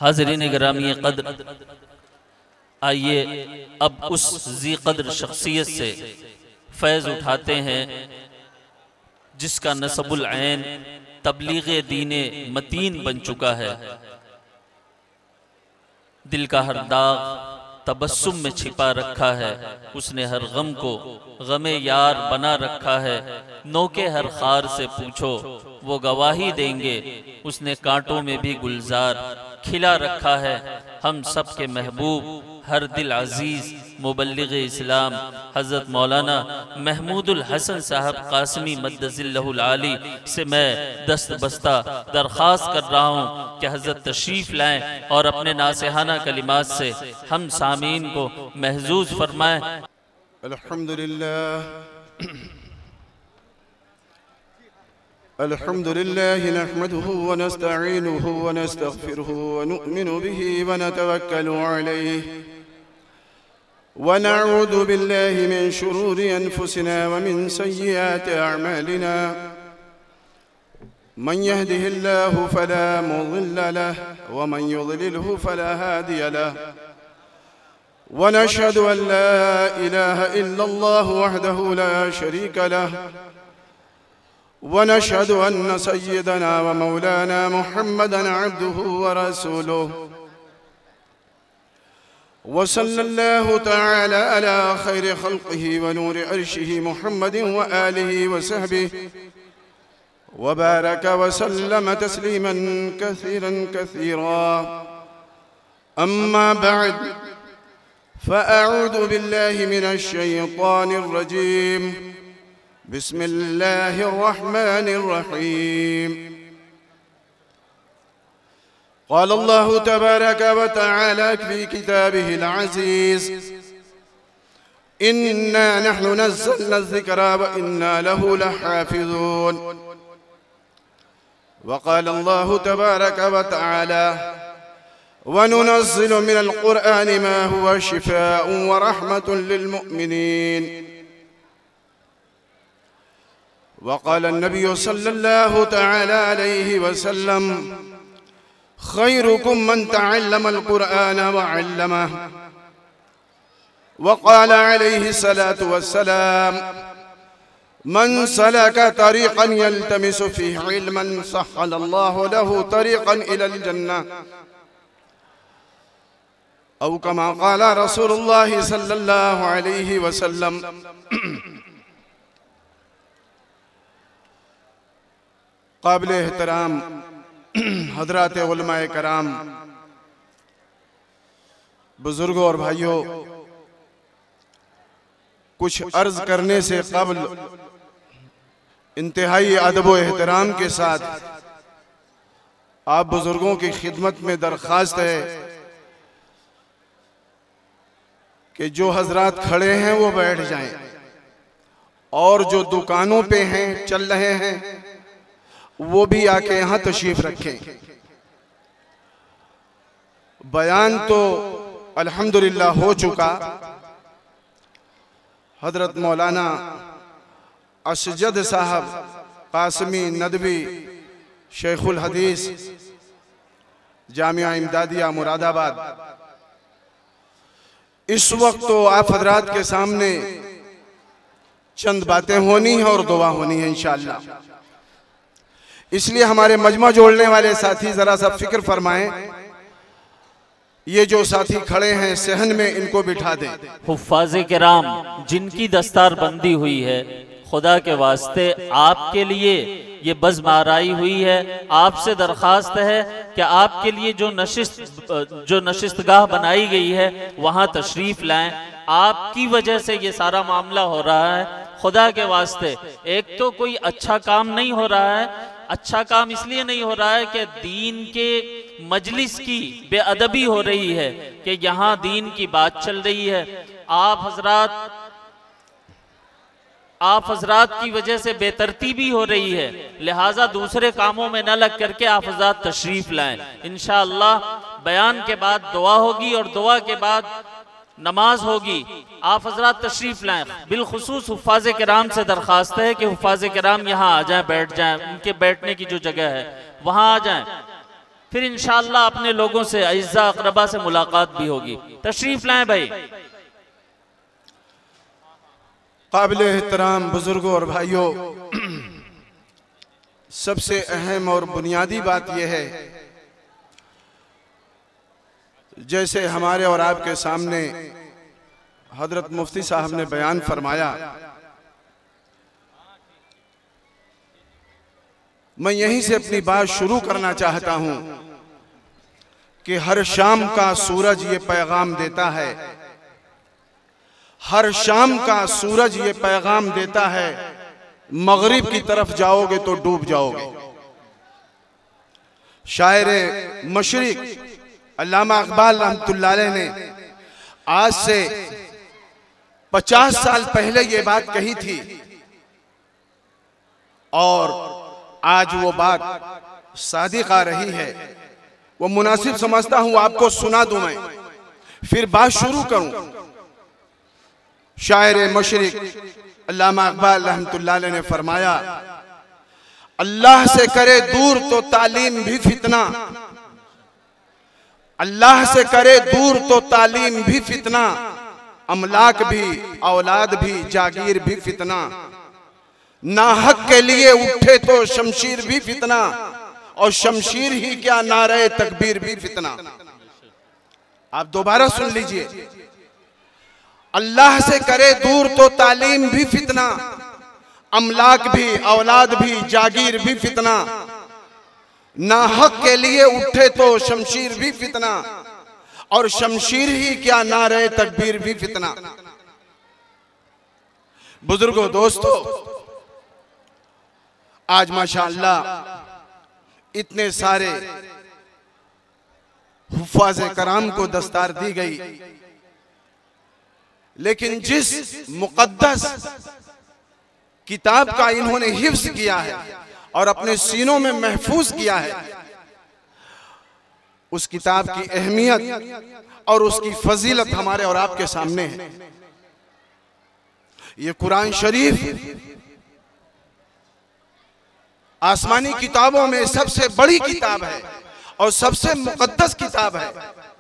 हाज़रीन गिरामी क़द्र, आइए अब उस ज़ी क़द्र शख्सियत से फैज़ उठाते हैं जिसका नसबुल ऐन तबलीग़े दीने मतीन बन चुका है। दिल का हर दाग तबस्सुम में छिपा रखा है, उसने हर गम को गमे यार बना रखा है। नोके हर खार से पूछो वो गवाही देंगे, उसने कांटों में भी गुलजार खिला रखा है। हम सब के महबूब हर दिल अजीज मुबल्लिग़ इस्लाम हज़रत मौलाना महमूदुल हसन साहब कासमी मद्दज़िल्लहुल आली से मैं दस्त बस्ता दरख्वास्त कर रहा हूँ कि हज़रत तशरीफ़ लाएँ और अपने नासिहाना कलिमात से हम सामीन को महजूज फरमाएँ। अल्हम्दुलिल्लाह नहमदुहु व नस्तईनुहु व नस्तगफिरुहु व नुअमिनु बिही व नतवक्कलु अलैहि व नऊज़ु बिल्लाहि मिन शुरूरि अनफुसिना व मिन सय्यिआति अअमालिना। मन यहदिहिल्लाहु फला मुज़िल्ल लहु व मन युज़लिलहु फला हादिय लहु व नशहदु अन ला इलाहा इल्लल्लाहु वहदहु ला शरीका लहु व नशहदु अन्न सय्यदना व मौलाना मुहम्मदन अब्दुहु व रसूलुहु व सल्लल्लाहु तआला अला खैरि खल्क़िही व नूरि अर्शिही मुहम्मदिन व आलिही व सहबिही व बारक व सल्लम तस्लीमन कसीरन कसीरा। अम्मा बअद फ़अऊज़ु बिल्लाहि मिनश शैतानिर रजीम। बिस्मिल्लाहिर रहमानिर रहीम। क़ाल अल्लाहु तबारक व तआला फ़ी किताबिहिल अज़ीज़ इन्ना नहनु नज़्ज़लना ज़िक्रा व इन्ना लहु लहाफ़िज़ून। व क़ाल अल्लाहु तबारक व तआला व नुनज़्ज़िलु मिनल क़ुरआनि मा हुवा शिफ़ाअुन व रहमतुन लिल मुअमिनीन। वक़ाल नबी सल्लल्लाहु तआला अलैहि वसल्लम खैरुकुम मन तअल्लमल क़ुरआन व अल्लमह। वक़ाल अलैहि सलातु वस्सलाम मन सलका तरीक़न यल्तमिसु फ़ीहि इल्मन सह्हलल्लाहु लहु तरीक़न इलल जन्नह। औ कमा क़ाल रसूलुल्लाह सल्लल्लाहु अलैहि वसल्लम। काबिल एहतराम हज़रात उलमाए कराम, बुजुर्गों और भाइयों, कुछ अर्ज करने से कबल इंतहाई अदब व एहतराम के साथ आप बुजुर्गों की खिदमत में दरख्वास्त है कि जो हजरात खड़े हैं वो बैठ जाएं और जो दुकानों पे हैं, चल रहे हैं, वो भी आके यहाँ तशरीफ रखें। बयान तो अल्हम्दुलिल्लाह हो चुका। हजरत मौलाना असजद साहब कासमी नदवी शेखुल हदीस जामिया इमदादिया मुरादाबाद, इस वक्त तो आप हजरात के सामने चंद बातें होनी है और दुआ होनी है इंशाअल्लाह। इसलिए हमारे मजमा जोड़ने वाले साथी जरा सा फिक्र फरमाएं, ये जो साथी खड़े हैं सहन में इनको बिठा दें। हुफ़्फ़ाज़े किराम जिनकी दस्तार बंदी हुई है, खुदा के वास्ते आपके लिए ये बज़्म आराई हुई है। आपसे दरख्वास्त है कि आपके लिए जो नशिस्तगाह बनाई गई है वहाँ तशरीफ़ लाएं। आपकी वजह से ये सारा मामला हो रहा है। खुदा के वास्ते एक तो कोई अच्छा काम नहीं हो रहा है। अच्छा काम इसलिए नहीं हो रहा है कि दीन के मजलिस की बेअदबी हो रही है, कि यहाँ दीन की बात चल रही है। आप हजरात की वजह से बेतरतीबी हो रही है, लिहाजा दूसरे कामों में न लग करके आप हजरात तशरीफ लाएं। इंशाअल्लाह बयान के बाद दुआ होगी और दुआ के बाद नमाज होगी। आप हजरात तशरीफ लाएं। बिलखुसूस हुफ़्फ़ाज़े किराम से दरख्वास्त है कि हुफ़्फ़ाज़े किराम यहाँ आ जाएं, बैठ जाएं। उनके बैठने की जो जगह है वहाँ आ जाएं। फिर इंशाअल्लाह अपने लोगों से, अइज़्ज़ा अक़रबा से मुलाकात भी होगी। तशरीफ लाएं भाई। काबिल एहतराम बुजुर्गों और भाइयों, सबसे अहम और बुनियादी बात यह है, जैसे हमारे और आपके सामने हजरत मुफ्ती साहब ने बयान फरमाया, मैं यहीं से अपनी बात शुरू करना चाहता हूं कि हर शाम का सूरज ये पैगाम देता है, हर शाम का सूरज ये पैगाम देता है, मगरिब की तरफ जाओगे तो डूब जाओगे। शायर मशरिक अल्लामा इकबाल रहमतुल्लाह अलैह ने आज से 50 साल पहले ये बात कही थी और आज वो बात सादिक आ रही है। वो मुनासिब समझता हूं आपको सुना दूं मैं, फिर बात शुरू करूं। शायर मशरिक अल्लामा इकबाल रहमतुल्लाह अलैह ने फरमाया, अल्लाह से करे दूर तो तालीम भी फितना, अल्लाह से करे दूर तो तालीम भी फितना, अमलाक भी औलाद भी जागीर भी फितना, नाहक के लिए उठे तो शमशीर भी फितना, और शमशीर ही क्या नारे तकबीर भी फितना। आप दोबारा सुन लीजिए, अल्लाह से करे दूर तो तालीम भी फितना, अमलाक भी औलाद भी जागीर भी फितना, नाहक के लिए उठे तो शमशीर भी फितना, और शमशीर ही क्या नारे तकबीर भी फितना। बुजुर्गों दोस्तों, आज माशाअल्लाह इतने सारे हुफ़ाज़े कराम को दस्तार दी गई, लेकिन जिस मुक़द्दस किताब का इन्होंने हिफ्ज़ किया है और अपने सीनों में महफूज किया है, उस किताब की अहमियत और उसकी फजीलत हमारे और आपके सामने है। ये कुरान शरीफ आसमानी किताबों में सबसे बड़ी किताब है और सबसे मुक़द्दस किताब है।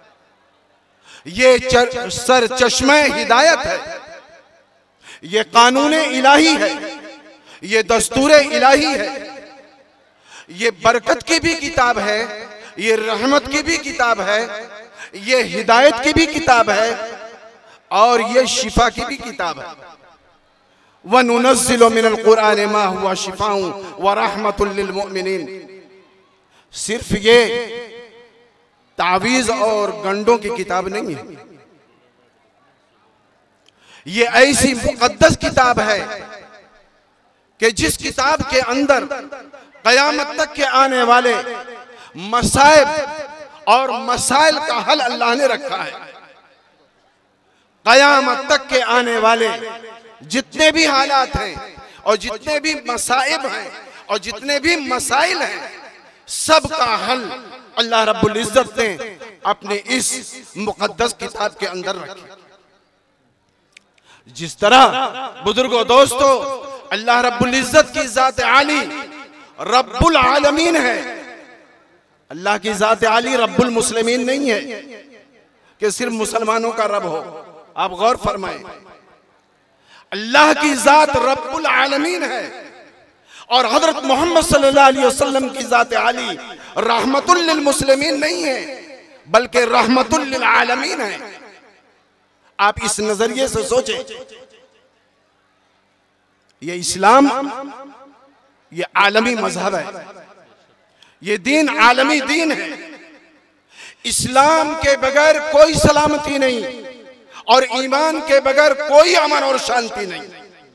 ये सर चश्मे हिदायत है, ये कानून इलाही है, ये दस्तूर इलाही है, ये बरकत की भी किताब है, ये रहमत की भी किताब है, ये हिदायत की भी किताब है, और ये शिफा की भी किताब है। वनुनज़्ज़िलु मिनल क़ुरआनि मा हुवा शिफ़ाउन व रहमतुल लिल मुमिनीन। सिर्फ ये तावीज़ और गंडों की किताब नहीं है, ये ऐसी मुक़द्दस किताब है कि जिस किताब के अंदर क़यामत तक के आने वाले मसाइब और मसाइल का हल अल्लाह ने रखा है। क़यामत तक के आने वाले जितने भी हालात हैं और जितने भी मसाइब हैं और जितने भी मसाइल हैं, सब का हल अल्लाह रब्बुल इज़्ज़त ने अपने इस मुक़द्दस किताब के अंदर रखा। जिस तरह बुजुर्गों दोस्तों, अल्लाह रब्बुल इज़्ज़त की ज़ात आली रब्बुल आलमीन है। अल्लाह की ज़ात आली रब्बुल मुस्लिमीन नहीं है कि सिर्फ मुसलमानों का रब हो। आप गौर फरमाएं, अल्लाह की ज़ात रब्बुल आलमीन है और हज़रत मोहम्मद सल्लल्लाहु अलैहि वसल्लम की ज़ात आली रहमतुल लिल मुस्लिमीन नहीं है, बल्कि रहमतुल लिल आलमीन है। आप इस नजरिए से सोचें, ये इस्लाम ये आलमी मजहब है, ये दीन आलमी दीन है। इस्लाम के बगैर कोई सलामती नहीं और ईमान के बगैर कोई अमन और शांति नहीं।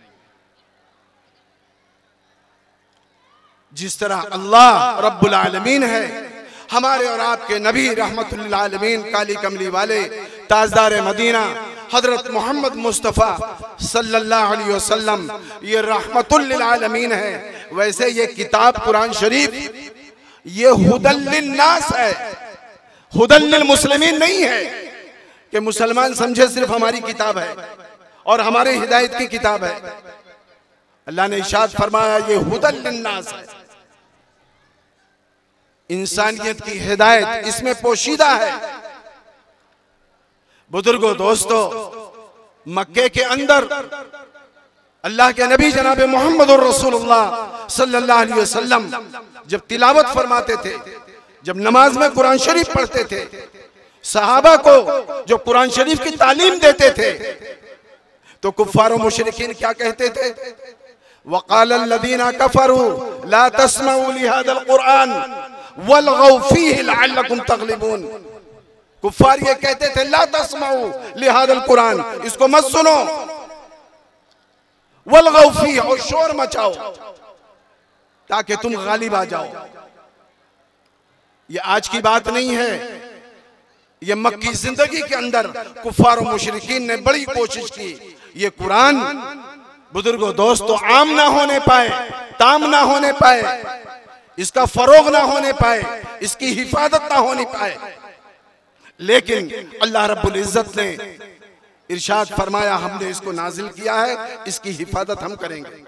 जिस तरह अल्लाह रब्बुल आलमीन है, हमारे और आपके नबी रहमतुल लिल आलमीन काली कमली वाले ताजदार मदीना हजरत मोहम्मद मुस्तफ़ा सल्लल्लाहु अलैहि वसल्लम ये रहमतुल लिल आलमीन है, वैसे ये किताब कुरान शरीफ ये हुदल लिन्नास है, हुदल लिल मुस्लिमीन नहीं है कि मुसलमान समझे सिर्फ हमारी किताब है और हमारे हिदायत की किताब है। अल्लाह ने इरशाद फरमाया ये हुदल लिन्नास है। इंसानियत की हिदायत इसमें पोशीदा है। बुजुर्गों, दोस्तों, मक्के के अंदर अल्लाह के नबी जनाब मोहम्मद रसूलुल्लाह सल्लल्लाहु अलैहि वसल्लम जब तिलावत फरमाते थे, जब नमाज में कुरान शरीफ पढ़ते थे, सहाबा को जो कुरान शरीफ की तालीम देते थे, तो कुफ्फार और मुशरिकीन क्या कहते थे? वक़ाल अल्लज़ीना कफ़रू ला तस्मऊ लिहाज़ल कुरान वल्गौ फ़ीहि लअल्लकुम तग़लिबून। कुफ्फार ये कहते थे ला तस्मऊ लिहाज़ल कुरान, इसको मत सुनो, वल्गौ फ़ीहि, और शोर मचाओ ताकि तुम गालिब आ जाओ। ये आज की बात नहीं है, ये मक्की जिंदगी के अंदर कुफ्फार और मुशरिकीन ने बड़ी कोशिश की। ये कुरान बुजुर्गों, दोस्तों, आम ना होने पाए, ताम ना होने पाए, इसका फरोग ना होने पाए, इसकी हिफाजत ना होने पाए, लेकिन अल्लाह रब्बुल इज्जत ने इरशाद फरमाया, हमने इसको नाजिल किया है, इसकी हिफाजत हम करेंगे।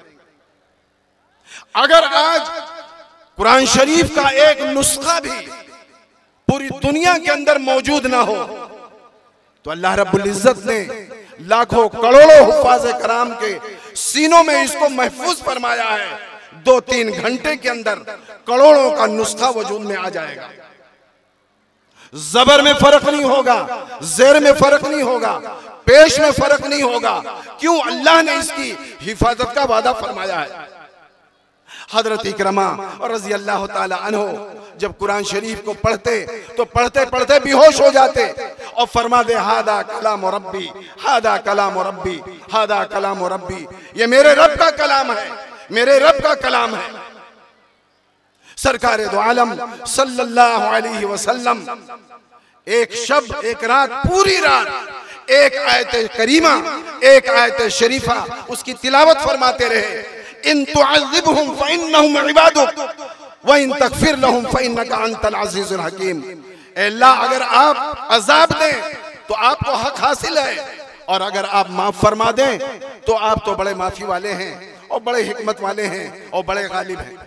अगर आज कुरान शरीफ का एक नुस्खा भी पूरी दुनिया के अंदर मौजूद ना हो, तो अल्लाह रब्बुल इज्जत ने लाखों करोड़ों हुफ्फाज़े कराम के सीनों में इसको महफूज फरमाया है। 2-3 घंटे के अंदर करोड़ों का नुस्खा वजूद में आ जाएगा। जबर में फर्क नहीं होगा, जेर में फर्क नहीं होगा, पेश में फर्क नहीं होगा। क्यों? अल्लाह ने इसकी हिफाजत का वादा फरमाया है। हजरत इकरमा और रज़ी अल्लाह ताला अन्हो जब कुरान शरीफ को पढ़ते तो पढ़ते पढ़ते बेहोश हो जाते और फरमा दे, हादा कलाम रब्बी, हादा कलाम रब्बी, हादा कलाम रब्बी, ये मेरे रब का कलाम है, मेरे रब का कलाम है। सरकार दो आलम सल्लल्लाहु अलैहि वसल्लम एक शब, एक रात, पूरी रात एक आयत करीमा, एक आयत शरीफा उसकी तिलावत फरमाते रहे। इन तुअज़्ज़िबहुम फ़इन्नहुम इबादुक व इन तग़फ़िर लहुम फ़इन्नका अंतल अज़ीज़ुल हकीम। अल्लाह, अगर आप अज़ाब दें तो आपको हक हासिल है, और अगर आप माफ फरमा दें तो आप तो बड़े माफी वाले हैं और बड़े हिकमत वाले हैं और बड़े गालिब हैं।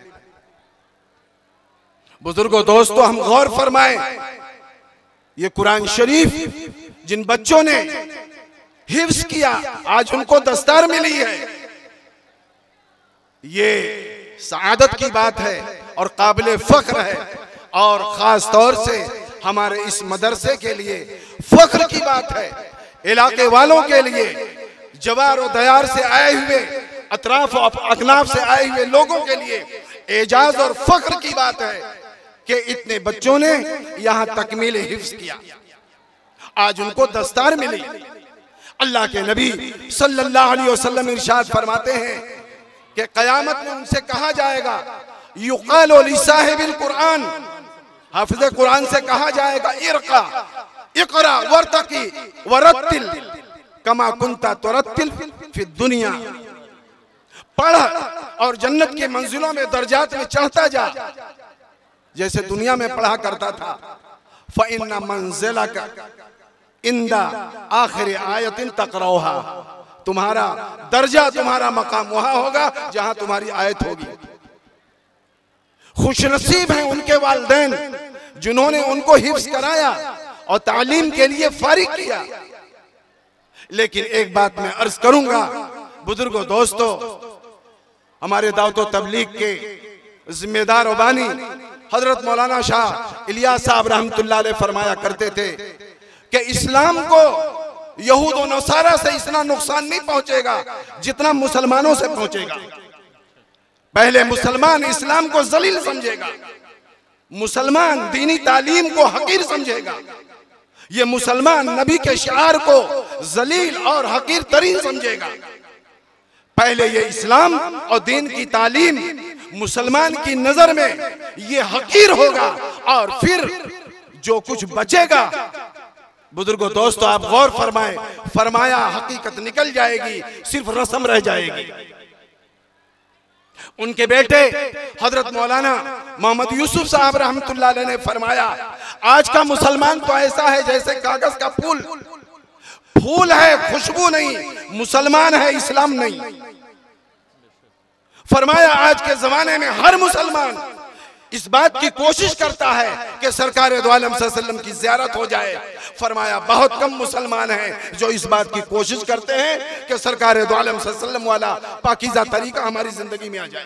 बुजुर्गों, दोस्तों, हम गौर फरमाएं, ये कुरान शरीफ जिन बच्चों ने हिफ्ज़ किया, आज उनको दस्तार मिली है, ये सआदत की बात है और काबिल फख्र है, और खास तौर से हमारे इस मदरसे के लिए फख्र की बात है। इलाके वालों के लिए, जवार और दयार से आए हुए, अतराफ और अकनाफ से आए हुए लोगों के लिए एजाज और फख्र की बात है कि इतने बच्चों ने यहाँ तकमील हिफ्ज़ किया, आज उनको दस्तार मिली। अल्लाह के नबी सल्लल्लाहु अलैहि वसल्लम इरशाद फरमाते हैं कि क़यामत में उनसे कहा जाएगा, युक़ालु लिसाहिबिल कुरान, हाफ़िज़े कुरान से कहा जाएगा, इरक़ा इक़रा वर्तक़ी वरत्तिल कमा कुन्ता तुरत्तिल फ़ि दुनिया, पढ़ और जन्नत की मंजिलों में, दर्जात में चढ़ता जा जैसे दुनिया में पढ़ा करता था। फ़इन्ना मंज़िलका इंदा आखिर आयतिन तक़रऊहा, तुम्हारा दर्जा, तुम्हारा मकाम वहां होगा जहां तुम्हारी आयत होगी। खुशनसीब हैं उनके वालिदैन जिन्होंने उनको हिफ्ज़ कराया और तालीम के लिए फारिग किया। लेकिन एक बात मैं अर्ज करूंगा, बुजुर्गों, दोस्तों, हमारे दावत व तबलीग के जिम्मेदार और बानी हजरत मौलाना शाह इलियास साहब रहमतुल्लाह अलैह फरमाया करते थे कि इस्लाम को यहूद और नसारा से इतना नुकसान नहीं पहुंचेगा जितना मुसलमानों से पहुंचेगा। पहले मुसलमान इस्लाम को जलील समझेगा, मुसलमान दीनी तालीम को हकीर समझेगा, ये मुसलमान नबी के शिआर को जलील और हकीर तरीन समझेगा। पहले ये इस्लाम और दीन की तालीम मुसलमान की नजर में ये हकीर होगा, और फिर जो कुछ बचेगा, बुजुर्गों, दोस्तों, आप गौर फरमाएं, फरमाया हकीकत निकल जाएगी, सिर्फ रस्म रह जाएगी। उनके बेटे हजरत मौलाना मोहम्मद यूसुफ साहब रहमतुल्लाह अलैह ने फरमाया, आज का मुसलमान तो ऐसा है जैसे कागज का फूल, फूल है खुशबू नहीं, मुसलमान है इस्लाम नहीं। फरमाया आज के जमाने में हर मुसलमान इस बात की कोशिश करता है कि सरकार दो आलम सल्लल्लाहु अलैहि वसल्लम की ज़ियारत हो जाए। फरमाया बहुत कम मुसलमान हैं जो इस बात की कोशिश करते हैं कि सरकार दो आलम सल्लल्लाहु अलैहि वसल्लम वाला पाकीज़ा तरीका हमारी जिंदगी में आ जाए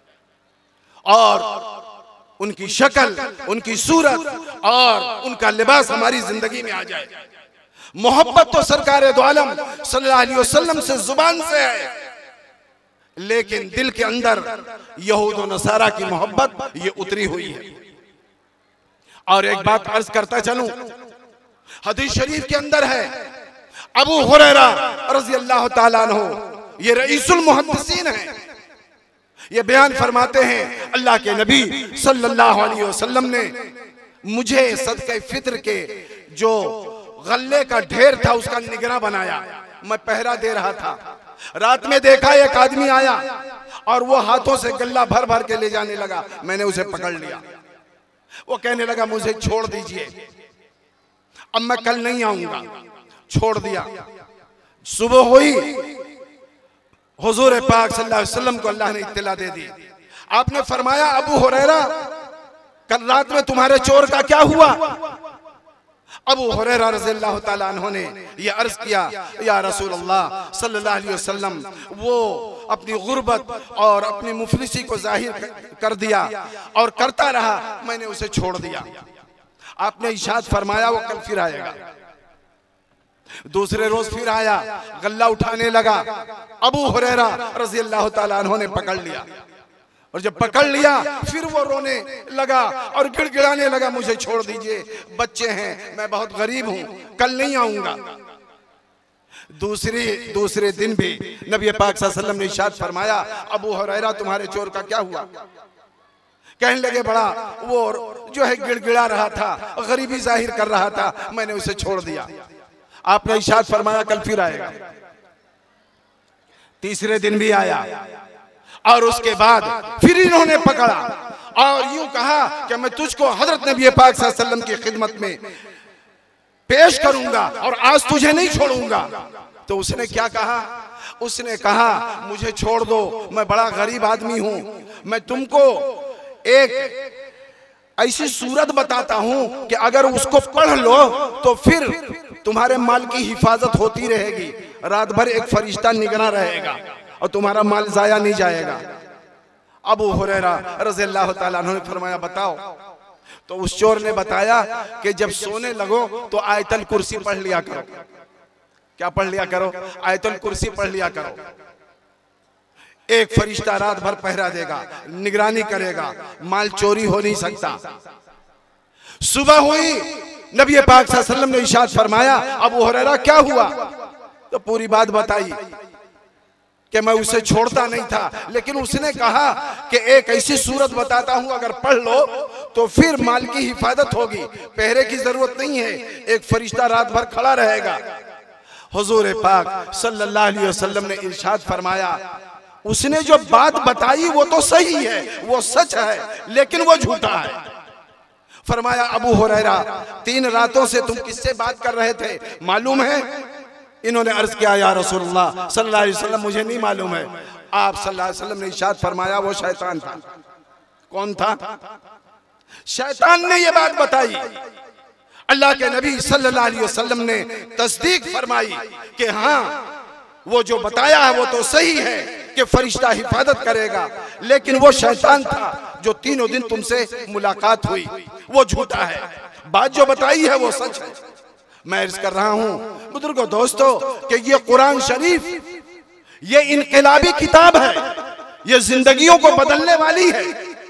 और उनकी शक्ल, उनकी सूरत और उनका लिबास हमारी जिंदगी में आ जाए। मोहब्बत तो सरकार दो आलम सल्लल्लाहु अलैहि वसल्लम से जुबान से है, लेकिन दिल के अंदर यहूद और नसारा की मोहब्बत ये उतरी हुई है। और एक बात अर्ज करता चलूं, हदीस शरीफ के अंदर है, अबू हुरैरा रज़ी अल्लाह ताला अन्हु, ये रईसुल मुहद्दिसीन हैं, ये बयान फरमाते हैं अल्लाह के नबी सल्लल्लाहु अलैहि वसल्लम ने मुझे सदक़े फित्र के जो गल्ले का ढेर था उसका निगरां बनाया। मैं पहरा दे रहा था, रात में देखा एक आदमी आया और वो हाथों से गल्ला भर भर के ले जाने लगा। मैंने उसे पकड़ लिया, वो कहने लगा मुझे छोड़ दीजिए, अब मैं कल नहीं आऊंगा। छोड़ दिया। सुबह हुई, हुजूर पाक सल्लल्लाहु अलैहि वसल्लम को अल्लाह ने इत्तला दे दी। आपने फरमाया अबू हुरैरा कल रात में तुम्हारे चोर का क्या हुआ? अबू हुरैरा रज़ियल्लाहु ताला अन्हु ने यह अर्ज किया, या रसूल अल्लाह सल्लल्लाहु अलैहि वसल्लम, वो अपनी गुर्बत और अपनी मुफलिसी को जाहिर कर दिया और करता रहा, मैंने उसे छोड़ दिया। आपने इरशाद फरमाया वो कल फिर आएगा। दूसरे रोज फिर आया, गल्ला उठाने लगा। अबू हुरैरा रज़ियल्लाहु ताला अन्हु ने पकड़ लिया और जब पकड़ लिया फिर वो रोने लगा और गिड़गिड़ाने लगा, मुझे छोड़ दीजिए, बच्चे हैं, मैं बहुत गरीब हूं, कल नहीं आऊंगा। दूसरे दिन भी नबी पाक सल्लल्लाहु अलैहि वसल्लम ने इरशाद फरमाया, अबू हुरैरा तुम्हारे चोर का क्या हुआ? कहने लगे बड़ा वो जो है गिड़गिड़ा रहा था, गरीबी जाहिर कर रहा था, मैंने उसे छोड़ दिया। आपने इरशाद फरमाया कल फिर आएगा। तीसरे दिन भी आया और उसके बाद फिर इन्होंने पकड़ा और यूं कहा कि मैं तुझको हजरत नबी पाक सल्लल्लाहु अलैहि वसल्लम की खिदमत में पेश करूंगा और आज तुझे नहीं छोड़ूंगा। तो उसने क्या कहा? उसने कहा मुझे छोड़ दो, मैं बड़ा गरीब आदमी हूं, मैं तुमको एक ऐसी सूरत बताता हूं कि अगर उसको पढ़ लो तो फिर तुम्हारे माल की हिफाजत होती रहेगी, रात भर एक फरिश्ता निगरां रहेगा और तुम्हारा माल जाया नहीं जाएगा। अबू हुरैरा रज़ियल्लाहु ताला अन्हु ने फरमाया बताओ। तो उस चोर ने बताया कि जब सोने लगो तो आयतल कुर्सी पढ़ लिया करो। क्या पढ़ लिया करो? आयतल कुर्सी पढ़ लिया करो। एक फरिश्ता रात भर पहरा देगा, निगरानी करेगा, माल चोरी हो नहीं सकता। सुबह हुई, नबी पाक सल्लल्लाहु अलैहि वसल्लम ने इरशाद फरमाया अबू हुरैरा क्या हुआ? तो पूरी बात बताई कि मैं उसे छोड़ता नहीं था, लेकिन उसने कहा कि एक ऐसी सूरत बताता हूं अगर पढ़ लो तो फिर माल की हिफाजत होगी, पहरे की जरूरत नहीं है, एक फरिश्ता रात भर खड़ा रहेगा। हुजूर पाक सल्लल्लाहु अलैहि वसल्लम ने इरशाद फरमाया उसने जो बात बताई वो तो सही है, वो सच है, लेकिन वो झूठा है। फरमाया अबू हुरैरा 3 रातों से तुम किससे बात कर रहे थे, मालूम है? इन्होंने अर्ज किया या रसूलुल्लाह सल्लल्लाहु अलैहि वसल्लम मुझे नहीं मालूम है। आप सल्लल्लाहु अलैहि वसल्लम ने इरशाद फरमाया वो शैतान था। कौन था? शैतान ने ये बात बताई। अल्लाह के नबी सल्लल्लाहु अलैहि वसल्लम ने तस्दीक फरमाई कि हाँ वो जो बताया है वो तो सही है कि फरिश्ता हिफाजत करेगा, लेकिन वो शैतान था जो 3 दिन तुमसे मुलाकात हुई, वो झूठा है। बात जो बताई है वो सच है। मैं अर्ज कर रहा हूं बुजुर्गों दोस्तों कि ये कुरान शरीफ ये इनकलाबी किताब है, ये जिंदगियों को बदलने वाली है।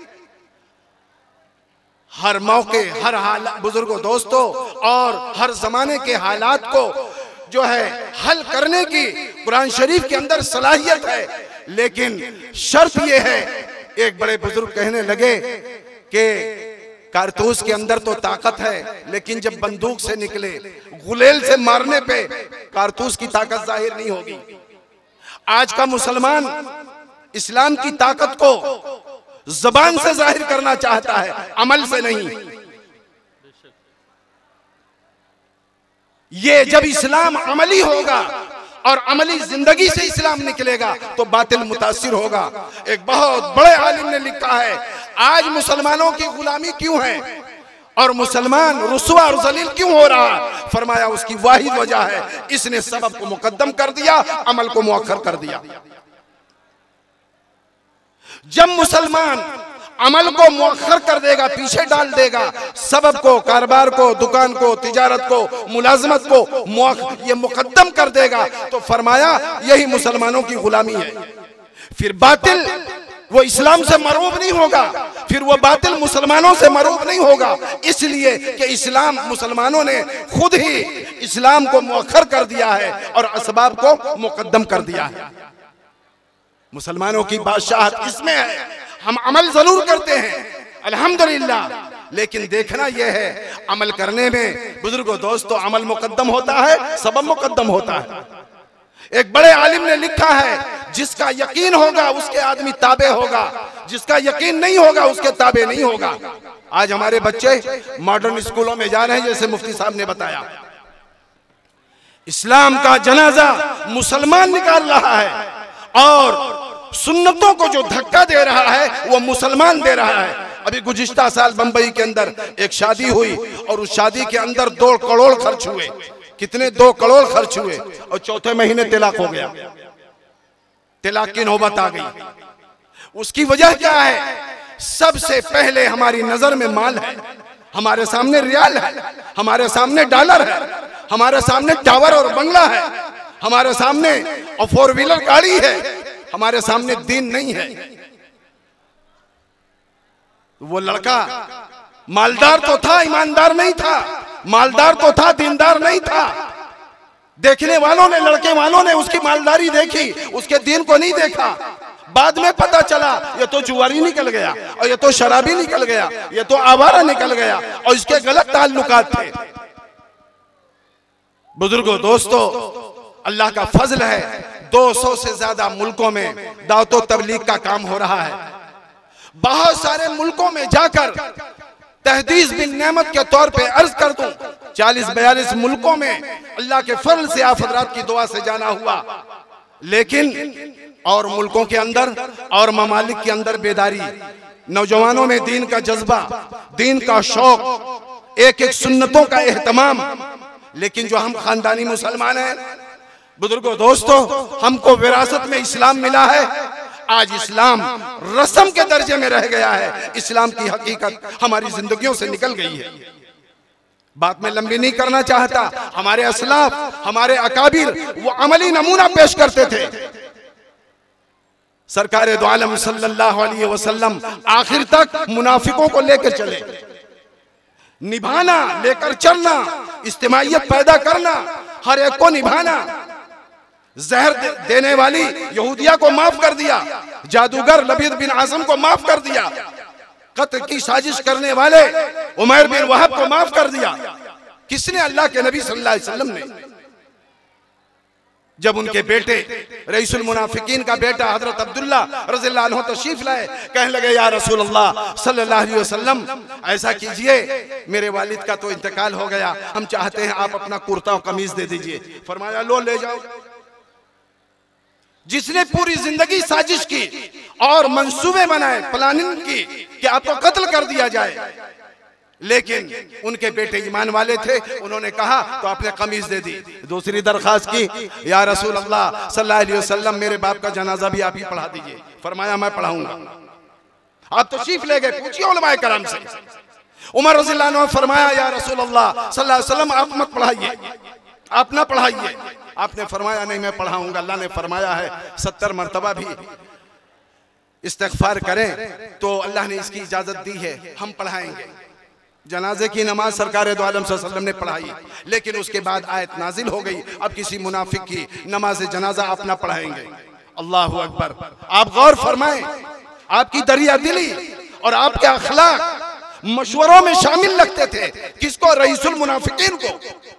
हर मौके, हर हाल बुजुर्गों दोस्तों और हर जमाने के हालात को जो है हल करने की कुरान शरीफ के अंदर सलाहियत है, लेकिन शर्त यह है, एक बड़े बुजुर्ग कहने लगे कि कारतूस के अंदर तो ताकत है, लेकिन जब बंदूक से निकले, गुलेल से मारने पे कारतूस की ताकत जाहिर नहीं होगी। आज का मुसलमान इस्लाम की ताकत को जबान से जाहिर करना चाहता है, अमल से नहीं। ये जब इस्लाम अमली होगा और अमली जिंदगी से इस्लाम निकलेगा तो बातिल मुतासिर होगा। एक बहुत बड़े आलिम ने लिखा है, आज मुसलमानों की गुलामी क्यों है और मुसलमान रुसवा और जलील क्यों हो रहा है? फरमाया उसकी वाहिद वजह है, इसने सबब को मुकद्दम कर दिया, अमल को मुअख्खर कर दिया। जब मुसलमान अमल को मुअख्खर कर देगा, पीछे डाल देगा, सबब को, कारोबार को, दुकान को, तिजारत को, मुलाजमत को ये मुकद्दम कर देगा, तो फरमाया यही मुसलमानों की गुलामी है। फिर बातिल वो इस्लाम से मरूब नहीं होगा, फिर वो बातिल मुसलमानों से मरूब नहीं होगा, इसलिए कि इस्लाम, मुसलमानों ने खुद ही इस्लाम को मुअख्खर कर दिया है और असबाब को मुकद्दम कर दिया है। मुसलमानों की बादशाहत इसमें है। हम अमल जरूर करते हैं अल्हम्दुलिल्लाह, लेकिन देखना यह है अमल करने में बुजुर्गों दोस्तों अमल मुकद्दम होता है, सबब मुकद्दम होता है। एक बड़े आलिम ने लिखा है, जिसका यकीन होगा उसके आदमी ताबे होगा, जिसका यकीन नहीं होगा उसके ताबे नहीं होगा। आज हमारे बच्चे मॉडर्न स्कूलों में जा रहे हैं, जैसे मुफ्ती साहब ने बताया, इस्लाम का जनाजा मुसलमान निकाल रहा है और सुन्नतों को जो धक्का दे रहा है वो मुसलमान दे रहा है। अभी गुज़िश्ता साल बंबई के अंदर एक शादी हुई और उस शादी के अंदर 2 करोड़ खर्च हुए। कितने? 2 करोड़ खर्च हुए और चौथे महीने तिलाक हो गया। तिलाक की नौबत आ गई। उसकी वजह क्या है? सबसे पहले हमारी नजर में माल है, हमारे सामने रियाल है, हमारे सामने डॉलर है, हमारे सामने टावर और बंगला है, हमारे सामने 4 व्हीलर गाड़ी है, हमारे सामने दीन नहीं है। वो लड़का मालदार तो था, ईमानदार नहीं था, मालदार तो था, दीनदार नहीं था। देखने वालों ने, लड़के वालों ने उसकी मालदारी देखी, उसके दीन को नहीं देखा। बाद में पता चला ये तो जुआरी निकल गया और ये तो शराबी निकल गया, ये तो आवारा निकल गया और इसके गलत ताल्लुकात थे। बुजुर्गों दोस्तों, अल्लाह का फजल है, 200 से ज्यादा मुल्कों में दावत और तबलीग का काम हो रहा है। बहुत सारे मुल्कों में जाकर तहदीस बिन नेमत के तौर पे अर्ज कर दूं, 40-42 मुल्कों में अल्लाह के फजल से आप हज़रात की दुआ से जाना हुआ। लेकिन और मुल्कों के अंदर और ममालिक के अंदर बेदारी, नौजवानों में दीन का जज्बा, दीन का शौक, एक एक सुन्नतों का एहतमाम। लेकिन जो हम खानदानी मुसलमान हैं, बुजुर्गों दोस्तों, हमको विरासत में इस्लाम मिला है, आज इस्लाम रस्म के दर्जे में रह गया है, इस्लाम की हकीकत हमारी जिंदगियों से निकल गई है। बात में लंबी नहीं करना चाहता, हमारे असलाफ, हमारे अकाबिर वो अमली नमूना पेश करते थे। सरकार दो आलम सल्लल्लाहु अलैहि वसल्लम आखिर तक मुनाफिकों को लेकर चले, निभाना, लेकर चलना, इज्तिमाइयत पैदा करना, हर एक को निभाना। जहर देने वाली यहूदिया को माफ कर दिया, जादूगर लबीद बिन आज़म को माफ कर दिया, कत्ल की साजिश करने वाले उमैर बिन वहब को माफ कर दिया। किसने? अल्लाह के नबी सल्लल्लाहु अलैहि वसल्लम ने। जब उनके बेटे रईसुल मुनाफिकीन का बेटा हजरत अब्दुल्ला रज़ियल्लाहु अन्हु तशरीफ लाए, कहने लगे या रसूल अल्लाह सल्लल्लाहु अलैहि वसल्लम, ऐसा कीजिए, मेरे वालिद का तो इंतकाल हो गया, हम चाहते हैं आप अपना कुर्ता और कमीज दे दीजिए। फरमाया लो ले जाओ। जिसने पूरी जिंदगी साजिश की और मंसूबे बनाए, प्लानिंग की कि आपको कत्ल कर दिया जाए, लेकिन उनके बेटे ईमान वाले थे, उन्होंने कहा तो आपने कमीज दे दी। दूसरी दरखास्त की, या रसूल अल्लाह सल्लल्लाहु अलैहि वसल्लम, मेरे बाप का जनाजा भी आप ही पढ़ा दीजिए। फरमाया मैं पढ़ाऊंगा। आप तशरीफ ले गए, पूछिए उलमाए कराम से। उमर रज़ियल्लाहु अन्हु फरमाया या रसूल अल्लाह सल्लल्लाहु अलैहि वसल्लम, आप मत पढ़ाइए, आप ना पढ़ाइए। आपने फरमाया नहीं मैं पढ़ाऊंगा। अल्लाह ने फरमाया है 70 मरतबा भी इस्तिग़फ़ार करें तो अल्लाह ने इसकी इजाजत दी है, हम पढ़ाएंगे। जनाजे की नमाज सरकार दो आलम सल्लल्लाहु अलैहि वसल्लम ने पढ़ाई, लेकिन उसके बाद आयत नाजिल हो गई, अब किसी मुनाफिक की नमाज जनाजा आप ना पढ़ाएंगे। अल्लाहु अकबर। आप गौर फरमाएं, आपकी दरिया दिली और आपके अखलाक मशवरों में शामिल लगते थे। किसको? रईसुल मुनाफिकीन को।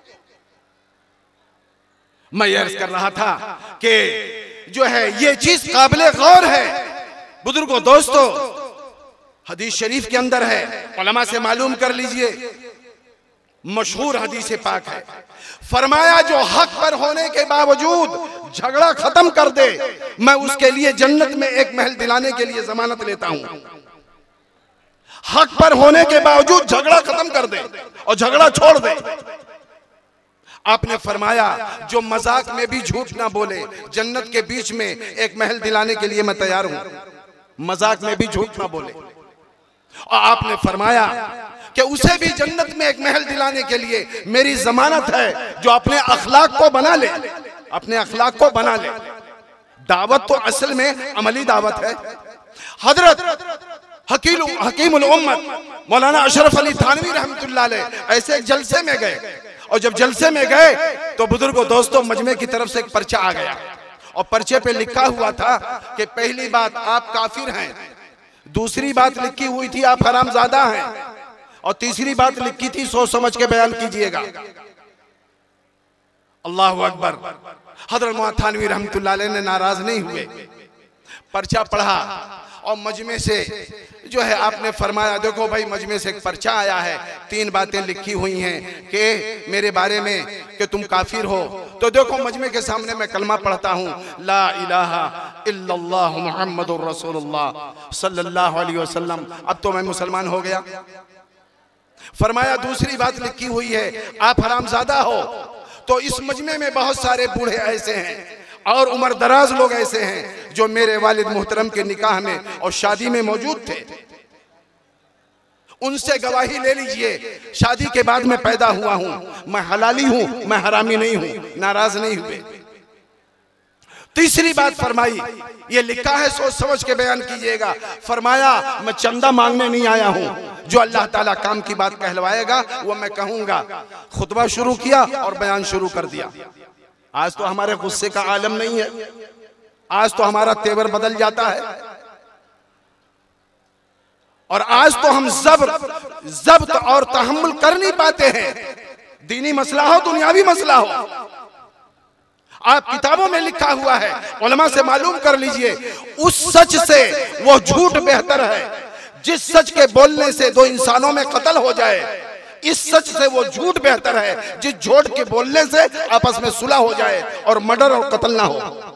मैं अर्ज कर रहा था कि जो है ये चीज काबिले गौर है। बुजुर्गों दोस्तों, हदीस शरीफ के अंदर है, उलमा से मालूम कर लीजिए, मशहूर हदीस पाक है, फरमाया जो हक पर होने के बावजूद झगड़ा खत्म कर दे, मैं उसके लिए जन्नत में एक महल दिलाने के लिए जमानत लेता हूं। हक पर होने के बावजूद झगड़ा खत्म कर दे और झगड़ा छोड़ दे। आपने फरमाया जो मजाक में भी झूठ ना बोले, जन्नत के बीच में एक महल दिलाने के लिए मैं तैयार हूं। मजाक में भी झूठ ना बोले। और आपने फरमाया कि उसे भी जन्नत में एक महल दिलाने के लिए मेरी जमानत है, जो अपने अखलाक को बना ले, अपने अखलाक को बना ले। दावत तो असल में अमली दावत है। हजरत हकीमुल उम्मत मौलाना अशरफ अली थानवी रहमतुल्लाह अलैह ऐसे एक जलसे में गए, और जब जलसे में गए तो बुजुर्गों दोस्तों मजमे की तरफ से एक पर्चा आ गया, और पर्चे पे लिखा हुआ था कि पहली बात आप काफिर हैं, दूसरी बात लिखी हुई थी आप हरामजादा हैं, और तीसरी बात लिखी थी सोच समझ के बयान कीजिएगा। अल्लाह अकबर। हजरत मौलाना थानवी रहमतुल्लाह अलैह ने नाराज नहीं हुए, पर्चा पढ़ा और मजमे से जो है आपने फरमाया देखो भाई मजमे से एक पर्चा आया है, 3 बातें लिखी हुई हैं कि मेरे बारे में कि तुम काफिर हो। तो देखो मजमे के सामने मैं कलमा पढ़ता हूँ, ला इलाहा इल्लल्लाह मुहम्मदुर रसूलुल्लाह सल्लल्लाहु अलैहि वसल्लम, अब तो मैं मुसलमान हो गया। फरमाया दूसरी बात लिखी हुई है आप हरामजादा हो। तो इस मजमे में बहुत सारे बूढ़े ऐसे हैं और उम्र दराज लोग ऐसे हैं जो मेरे वालिद मुहतरम के निकाह में और शादी में मौजूद थे, उनसे गवाही ले लीजिए, शादी के बाद मैं पैदा हुआ हूं, मैं हलाली हूं, मैं हरामी नहीं हूं। नाराज नहीं हुए। तीसरी बात फरमाई, ये लिखा है सोच समझ के बयान कीजिएगा। फरमाया मैं चंदा मांगने नहीं आया हूं, जो अल्लाह ताला काम की बात कहलवाएगा वो मैं कहूंगा। खुतबा शुरू किया और बयान शुरू कर दिया। आज तो हमारे गुस्से का आलम नहीं है, आज तो हमारा तेवर बदल जाता है, और आज तो हम जब्त और तहम्मुल कर नहीं पाते हैं। दीनी मसला हो, दुनियावी मसला हो, आप किताबों में लिखा हुआ है, उलमा से मालूम कर लीजिए, उस सच से वो झूठ बेहतर है जिस सच के बोलने से 2 इंसानों में कत्ल हो जाए। इस सच से वो झूठ बेहतर है जिस झूठ के बोलने से आपस में सुलह हो जाए और मर्डर और कत्ल ना हो।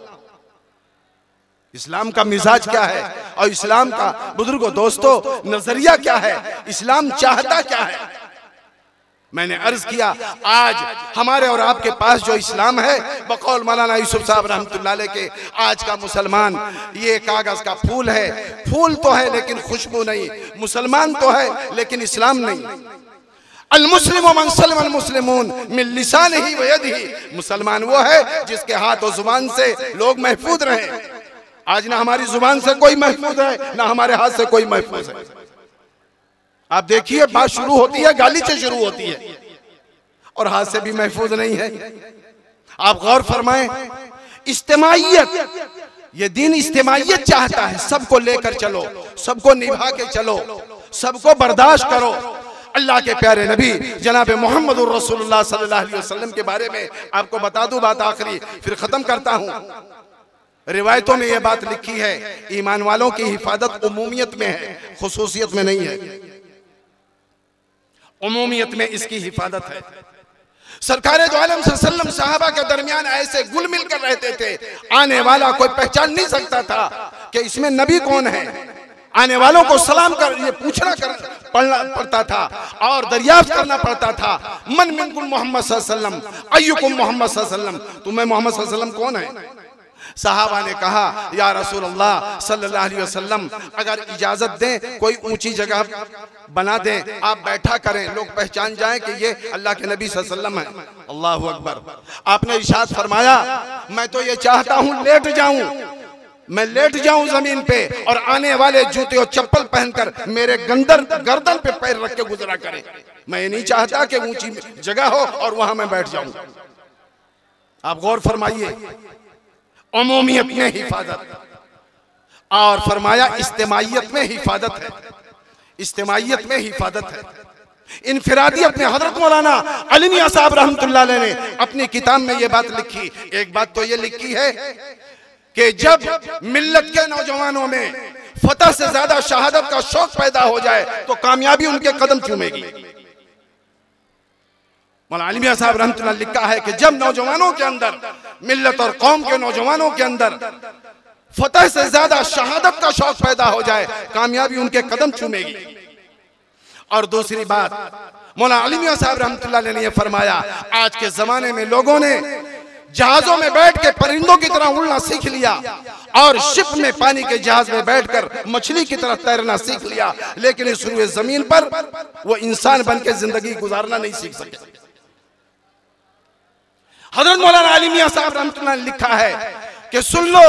इस्लाम का मिजाज क्या है और इस्लाम का बुजुर्गों दोस्तों नजरिया क्या है, इस्लाम चाहता क्या है। मैंने अर्ज किया आज हमारे और आपके पास जो इस्लाम है, बकौल मौलाना यूसुफ साहब रहमतुल्लाह अलैह के, आज का मुसलमान ये कागज का फूल है, फूल तो है लेकिन खुशबू नहीं। मुसलमान तो है लेकिन इस्लाम नहीं। अल मुस्लिम मन सलम अल मुस्लिमून मिन लिसानिही व यदिही, मुसलमान वो है जिसके हाथ और जुबान से लोग महफूज रहे। आज ना हमारी जुबान से कोई महफूज है, ना हमारे हाथ से कोई महफूज है। आप देखिए बात शुरू होती है गाली से शुरू होती है और हाथ से भी महफूज नहीं है। आप गौर फरमाएं, इज्तिमाइयत, ये दीन इज्तिमाइयत चाहता है, सबको लेकर चलो, सबको निभा के चलो, सबको बर्दाश्त करो। अल्लाह के प्यारे नबी जनाब मोहम्मद रसूलुल्लाह सल्लल्लाहु अलैहि वसल्लम के बारे में आपको बता दूं बात आखिरी, फिर खत्म करता हूं। रिवायतों में यह बात लिखी है, ईमान वालों की हिफाजत उमूमियत में है, खुसूसियत में नहीं है। उमूमियत में इसकी हिफाजत है। सरकारे दो आलम सल्लल्लाहु सहाबा के दरमियान ऐसे गुल मिल कर रहते थे, आने वाला कोई पहचान नहीं सकता था कि इसमें नबी कौन है। आने वालों को सलाम कर ये पढ़ना पड़ता था और दरियाफ्त करना पड़ता था, मन मिनकुम मोहम्मद सल्लल्लाहु अलैहि वसल्लम, अय्युकुम मोहम्मद सल्लल्लाहु अलैहि वसल्लम, तुम्हें मोहम्मद सल्लल्लाहु अलैहि वसल्लम कौन है। सहाबा ने कहा या रसूलल्लाह सल्लल्लाहु अलैहि वसल्लम, अगर इजाजत दें कोई ऊंची जगह बना दें, आप बैठा करें, लोग पहचान जाएं कि ये अल्लाह के नबी सल्लल्लाहु अलैहि वसल्लम है। अल्लाहु अकबर। आपने इरशाद फरमाया मैं तो ये चाहता हूं लेट जाऊं, मैं लेट जाऊं जमीन पे और आने वाले जूते और चप्पल पहनकर मेरे गर्दन पे पैर रख के गुजरा करे। मैं ये नहीं चाहता कि ऊंची जगह हो और वहां मैं बैठ जाऊं। आप गौर फरमाइए, उमूमियत में हिफाजत, और फरमाया इज्तिमाइयत में हिफाजत है, इज्तिमाइयत में हिफाजत है। इनफिरादियत में हजरत मौलाना अली मियां साहब रहमतुल्लाह अलैह ने अपनी किताब में ये बात लिखी। एक बात तो ये लिखी है कि जब मिल्लत के नौजवानों में फतह से ज्यादा शहादत का शौक पैदा हो जाए तो कामयाबी उनके कदम चूमेगी। मौलाना अली मियां साहब रहमतुल्लाह लिखा है कि जब नौजवानों के अंदर, मिल्लत और कौम के नौजवानों के अंदर फतह से ज्यादा शहादत का शौक पैदा हो जाए, कामयाबी उनके कदम चूमेगी। और दूसरी बात, मौलाना अली मियां साहब रहमतुल्लाह ने यह फरमाया, आज के जमाने में लोगों ने जहाजों में बैठ के परिंदों की तरह उड़ना सीख लिया और शिप में, पानी के जहाज में बैठकर मछली की तरह तैरना सीख लिया, लेकिन इस रुए जमीन पर वो इंसान बन के जिंदगी गुजारना नहीं सीख सके। हजरत मौलाना अली मियां साहब रहमतुल्लाह ने लिखा है कि सुन लो,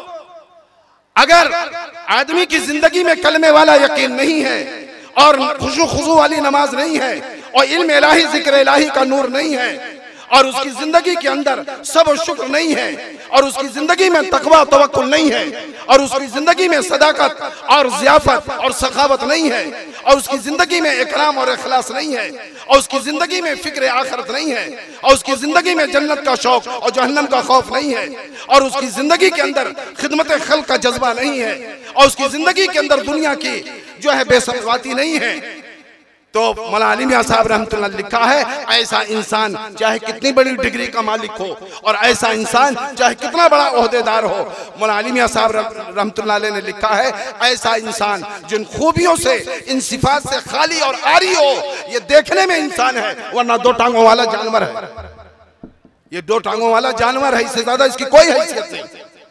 अगर आदमी की जिंदगी में कलमे वाला यकीन नहीं है और खुशू वाली नमाज नहीं है और इल्म इलाही, जिक्र इलाही का नूर नहीं है और उसकी जिंदगी के अंदर सब्र शुक्र नहीं है और उसकी जिंदगी में तकवा तवक्कुल नहीं है और उसकी जिंदगी में सदाकत और ज़ियाफत और सखावत नहीं है और उसकी जिंदगी में इकराम और इखलास नहीं है और उसकी जिंदगी में फिक्र आखिरत नहीं है और उसकी जिंदगी में जन्नत का शौक और जहन्नम का खौफ नहीं है और उसकी जिंदगी के अंदर खिदमत खल्क का जज्बा नहीं है और उसकी जिंदगी के अंदर दुनिया की जो है बेसवाती नहीं है, तो मौलाना अली मियां साहब रहमतुल्लाह लिखा है, ऐसा इंसान चाहे कितनी बड़ी डिग्री का मालिक हो और ऐसा इंसान चाहे कितना बड़ा ओहदेदार हो, मौलाना अली मियां साहब रहमतुल्लाह ने लिखा है, ऐसा इंसान जिन खूबियों से, इन सिफात से खाली और आरी हो, ये देखने में इंसान है वरना दो टांगों वाला जानवर है। ये दो टांगों वाला जानवर है, इससे ज्यादा इसकी कोई हैसियत नहीं।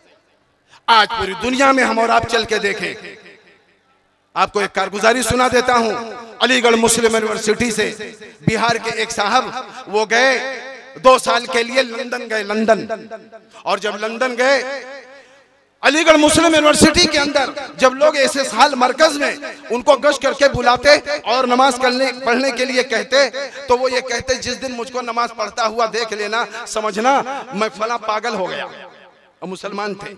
आज पूरी दुनिया में हम और आप चल के देखें, आपको एक कारगुजारी सुना देता हूं। अलीगढ़ मुस्लिम यूनिवर्सिटी से बिहार के एक साहब, वो गए 2 साल के लिए लंदन गए, लंदन। और जब लंदन गए, अलीगढ़ मुस्लिम यूनिवर्सिटी के अंदर जब लोग ऐसे साल मरकज में उनको गश्त करके बुलाते और नमाज पढ़ने के लिए कहते, तो वो ये कहते, जिस दिन मुझको नमाज पढ़ता हुआ देख लेना, समझना मैं फला पागल हो गया। और मुसलमान थे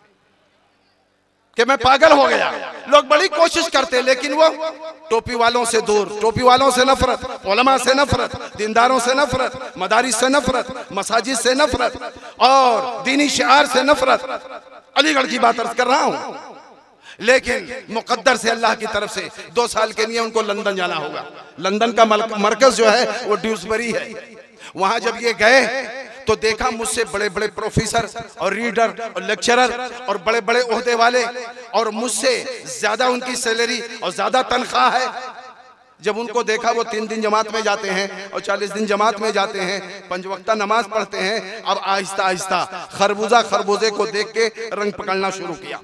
कि मैं पागल हो गया। लोग बड़ी कोशिश करते, लेकिन वो टोपी वालों से दूर, टोपी वालों से नफरत, उलमा से नफरत, दीनदारों से नफरत, मदारिस से नफरत, मसाजिद से नफरत और दीनी शिआर से नफरत। अलीगढ़ की बात अर्ज कर रहा हूं, लेकिन मुकद्दर से, अल्लाह की तरफ से 2 साल के लिए उनको लंदन जाना होगा। लंदन का मरकज जो है वो ड्यूसबरी है। वहां जब ये गए तो देखा मुझसे बड़े बड़े प्रोफेसर और रीडर और लेक्चरर और बड़े बड़े ओहदे वाले, और मुझसे ज्यादा उनकी सैलरी और ज्यादा तनख्वाह है। जब उनको देखा, वो 3 दिन जमात में जाते हैं और 40 दिन जमात में जाते हैं, 5 वक्ता नमाज पढ़ते हैं। अब आहिस्ता आहिस्ता खरबूजे को देख के रंग पकड़ना शुरू किया।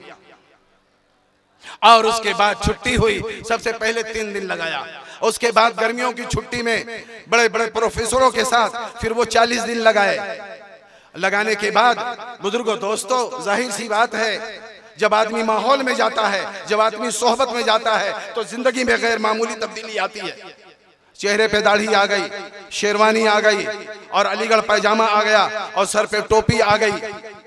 और उसके बाद छुट्टी हुई, सबसे पहले 3 दिन लगाया। उसके बाद गर्मियों की छुट्टी में बड़े बड़े प्रोफेसरों के साथ फिर वो 40 दिन लगाए। लगाने के बाद बुजुर्गों, दोस्तों, जाहिर सी बात है, जब आदमी माहौल में जाता है, जब आदमी सोहबत में जाता है, तो जिंदगी में गैर मामूली तब्दीली आती है। चेहरे पे दाढ़ी आ गई, शेरवानी आ गई और अलीगढ़ पैजामा आ गया और सर पे टोपी आ गई।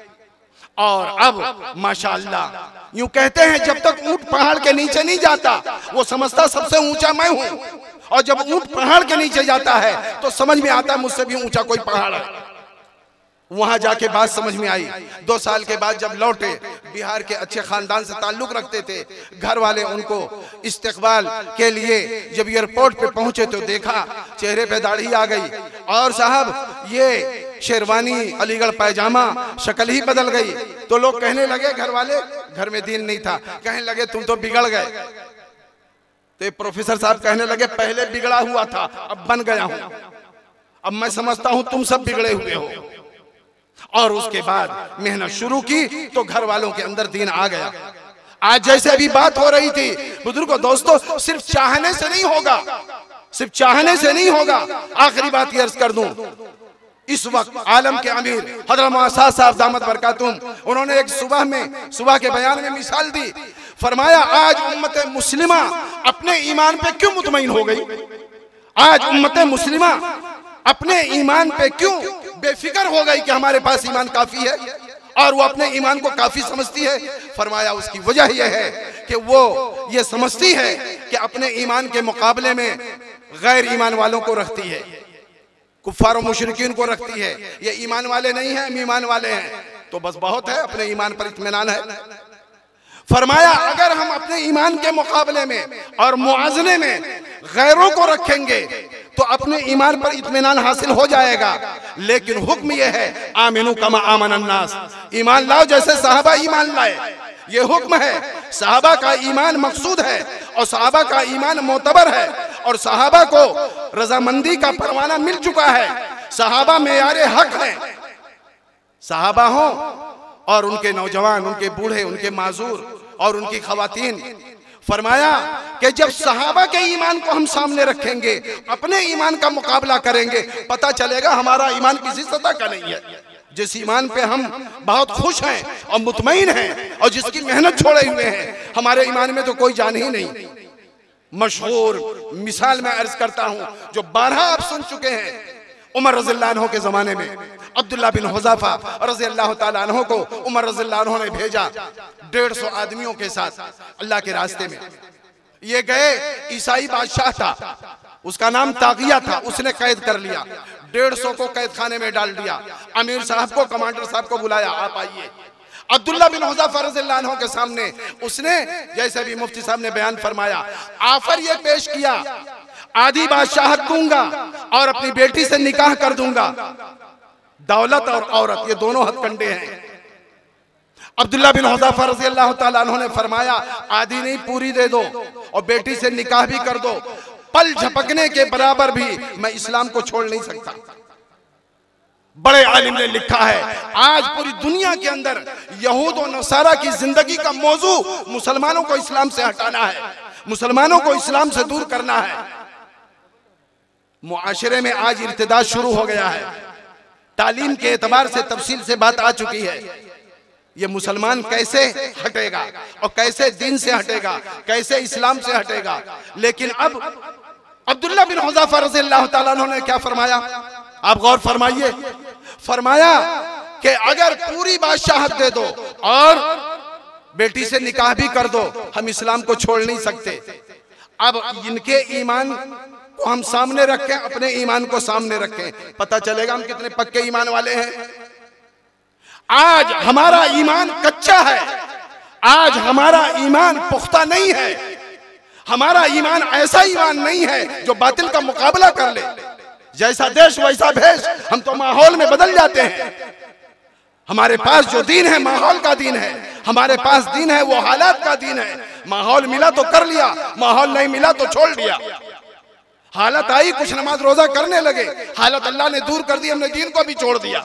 और अब माशाअल्लाह, यूं कहते हैं जब तक ऊंट पहाड़ के नीचे नहीं जाता वो समझता सबसे ऊंचा मैं हूं, और जब ऊंट पहाड़ के नीचे जाता है तो समझ में आता मुझसे भी ऊंचा कोई पहाड़ है। वहां जाके बात समझ में आई। 2 साल के बाद जब लौटे, बिहार के अच्छे खानदान से ताल्लुक रखते थे, घर वाले उनको इस्तकबाल के लिए जब एयरपोर्ट पे पहुंचे तो देखा चेहरे पे दाढ़ी आ गई और साहब ये शेरवानी, अलीगढ़ पैजामा, शक्ल ही बदल गई। तो लोग कहने लगे, घर वाले, घर में दीन नहीं था, कहने लगे तुम तो बिगड़ गए। तो प्रोफेसर साहब कहने लगे, पहले बिगड़ा हुआ था, अब बन गया हूं, अब मैं समझता हूं तुम सब बिगड़े हुए हो। और उसके बाद मेहनत शुरू की तो घर वालों के अंदर दीन आ गया। आज जैसे अभी बात हो रही थी, बुजुर्गों, दोस्तों, सिर्फ चाहने से नहीं होगा, सिर्फ चाहने से नहीं होगा। आखिरी बात ये अर्ज कर दूं, इस वक्त आलम के अमीर हज़रत मौलाना साहब दामत बरकातुम, उन्होंने एक सुबह के बयान में मिसाल दी। फरमाया, आज उम्मत मुस्लिमा अपने ईमान पे क्यों मुतमईन हो गई? आज उम्मत मुस्लिमा अपने ईमान पे क्यों बेफिक्र हो गई कि हमारे पास ईमान काफी है, और वो अपने ईमान को काफी समझती है? फरमाया, उसकी वजह यह है कि वो ये समझती है कि अपने ईमान के मुकाबले में गैर ईमान वालों को रखती है, कुफ्फार और मुशरिकीन को रखती है। ये ईमान वाले नहीं हैं, हम ईमान वाले हैं, तो बस बहुत है, अपने ईमान पर इत्मीनान है। फरमाया, अगर हम अपने ईमान के मुकाबले में और मुआजने में गैरों को रखेंगे तो अपने ईमान पर इत्मीनान हासिल हो जाएगा। लेकिन हुक्म यह है आमिनू कमा आमन अन्नास, ईमान लाओ जैसे सहाबा ईमान लाए। ये हुक्म है। सहाबा का ईमान मकसूद है और सहाबा का ईमान मोतबर है और सहाबा को रजामंदी का परवाना मिल चुका है। सहाबा मेयारे हक हैं। सहाबा हो और उनके नौजवान, उनके बूढ़े, उनके माजूर और उनकी खवातीन, फरमाया कि जब सहाबा के ईमान को हम सामने रखेंगे, अपने ईमान का मुकाबला करेंगे, पता चलेगा हमारा ईमान किसी सतह का नहीं है। जिस ईमान पे हम बहुत खुश हैं और मुतमईन हैं और जिसकी मेहनत छोड़े हुए हैं, हमारे ईमान में तो कोई जान ही नहीं। मशहूर मिसाल मैं अर्ज करता हूं जो 12 आप सुन चुके हैं। उमर रज़ियल्लाहु अन्हु के जमाने में अब्दुल्ला बिन हुज़ाफा रज़ियल्लाहु ताला अन्हु को उमर रज़ियल्लाहु अन्हु ने भेजा 150 आदमियों के साथ अल्लाह के रास्ते में। ये गए, ईसाई बादशाह था, उसका नाम तागिया था, उसने कैद कर लिया, 150 को कैद खाने में डाल दिया। अमीर साहब को, कमांडर साहब को बुलाया, आप आइए। अब्दुल्ला बिन हुज़ाफा रज़ियल्लाहु अन्हु के सामने उसने, जैसे भी मुफ्ती साहब ने बयान फरमाया, ऑफर ये पेश किया, आधी बादशाहत दूंगा और अपनी बेटी से निकाह कर दूंगा। दौलत और औरत ये दोनों हथकंडे हैं। अब्दुल्ला बिन हुज़ाफा रज़ियल्लाहु ताला अन्हु ने फरमाया आधी नहीं पूरी दे दो और बेटी से निकाह भी कर दो। पल झपकने के बराबर भी मैं इस्लाम को छोड़ नहीं सकता। बड़े आलिम ने लिखा है आज पूरी दुनिया के अंदर यहूद और नसारा की जिंदगी का मौजू मुसलमानों को इस्लाम से हटाना है, मुसलमानों को इस्लाम से दूर करना है। मुआशरे में आज इर्तिदाद शुरू हो गया है। तालीम के एतबार से तफसील से बात आ चुकी है। ये मुसलमान कैसे हटेगा और कैसे दीन से हटेगा, कैसे इस्लाम से हटेगा। लेकिन अब अब्दुल्ला बिन हुज़ाफा रज़ियल्लाहु ताला अन्हु ने क्या फरमाया, आप गौर फरमाइए। फरमाया कि अगर पूरी बादशाहत दे दो और बेटी से निकाह भी कर दो, हम इस्लाम को छोड़ नहीं सकते। अब इनके ईमान को हम सामने रखें, अपने ईमान को सामने रखें, पता चलेगा हम कितने पक्के ईमान वाले हैं। आज हमारा ईमान कच्चा है, आज हमारा ईमान पुख्ता नहीं है। हमारा ईमान ऐसा ईमान नहीं है जो बातिल का मुकाबला कर ले। जैसा देश वैसा भेष, हम तो माहौल में बदल जाते हैं। हमारे पास जो दीन है माहौल का दीन है, हमारे पास दीन है वो हालात का दीन है। माहौल मिला तो कर लिया, माहौल नहीं मिला तो छोड़ दिया। हालत आई कुछ नमाज रोजा करने लगे, हालत अल्लाह ने दूर कर दी, हमने दीन को भी छोड़ दिया।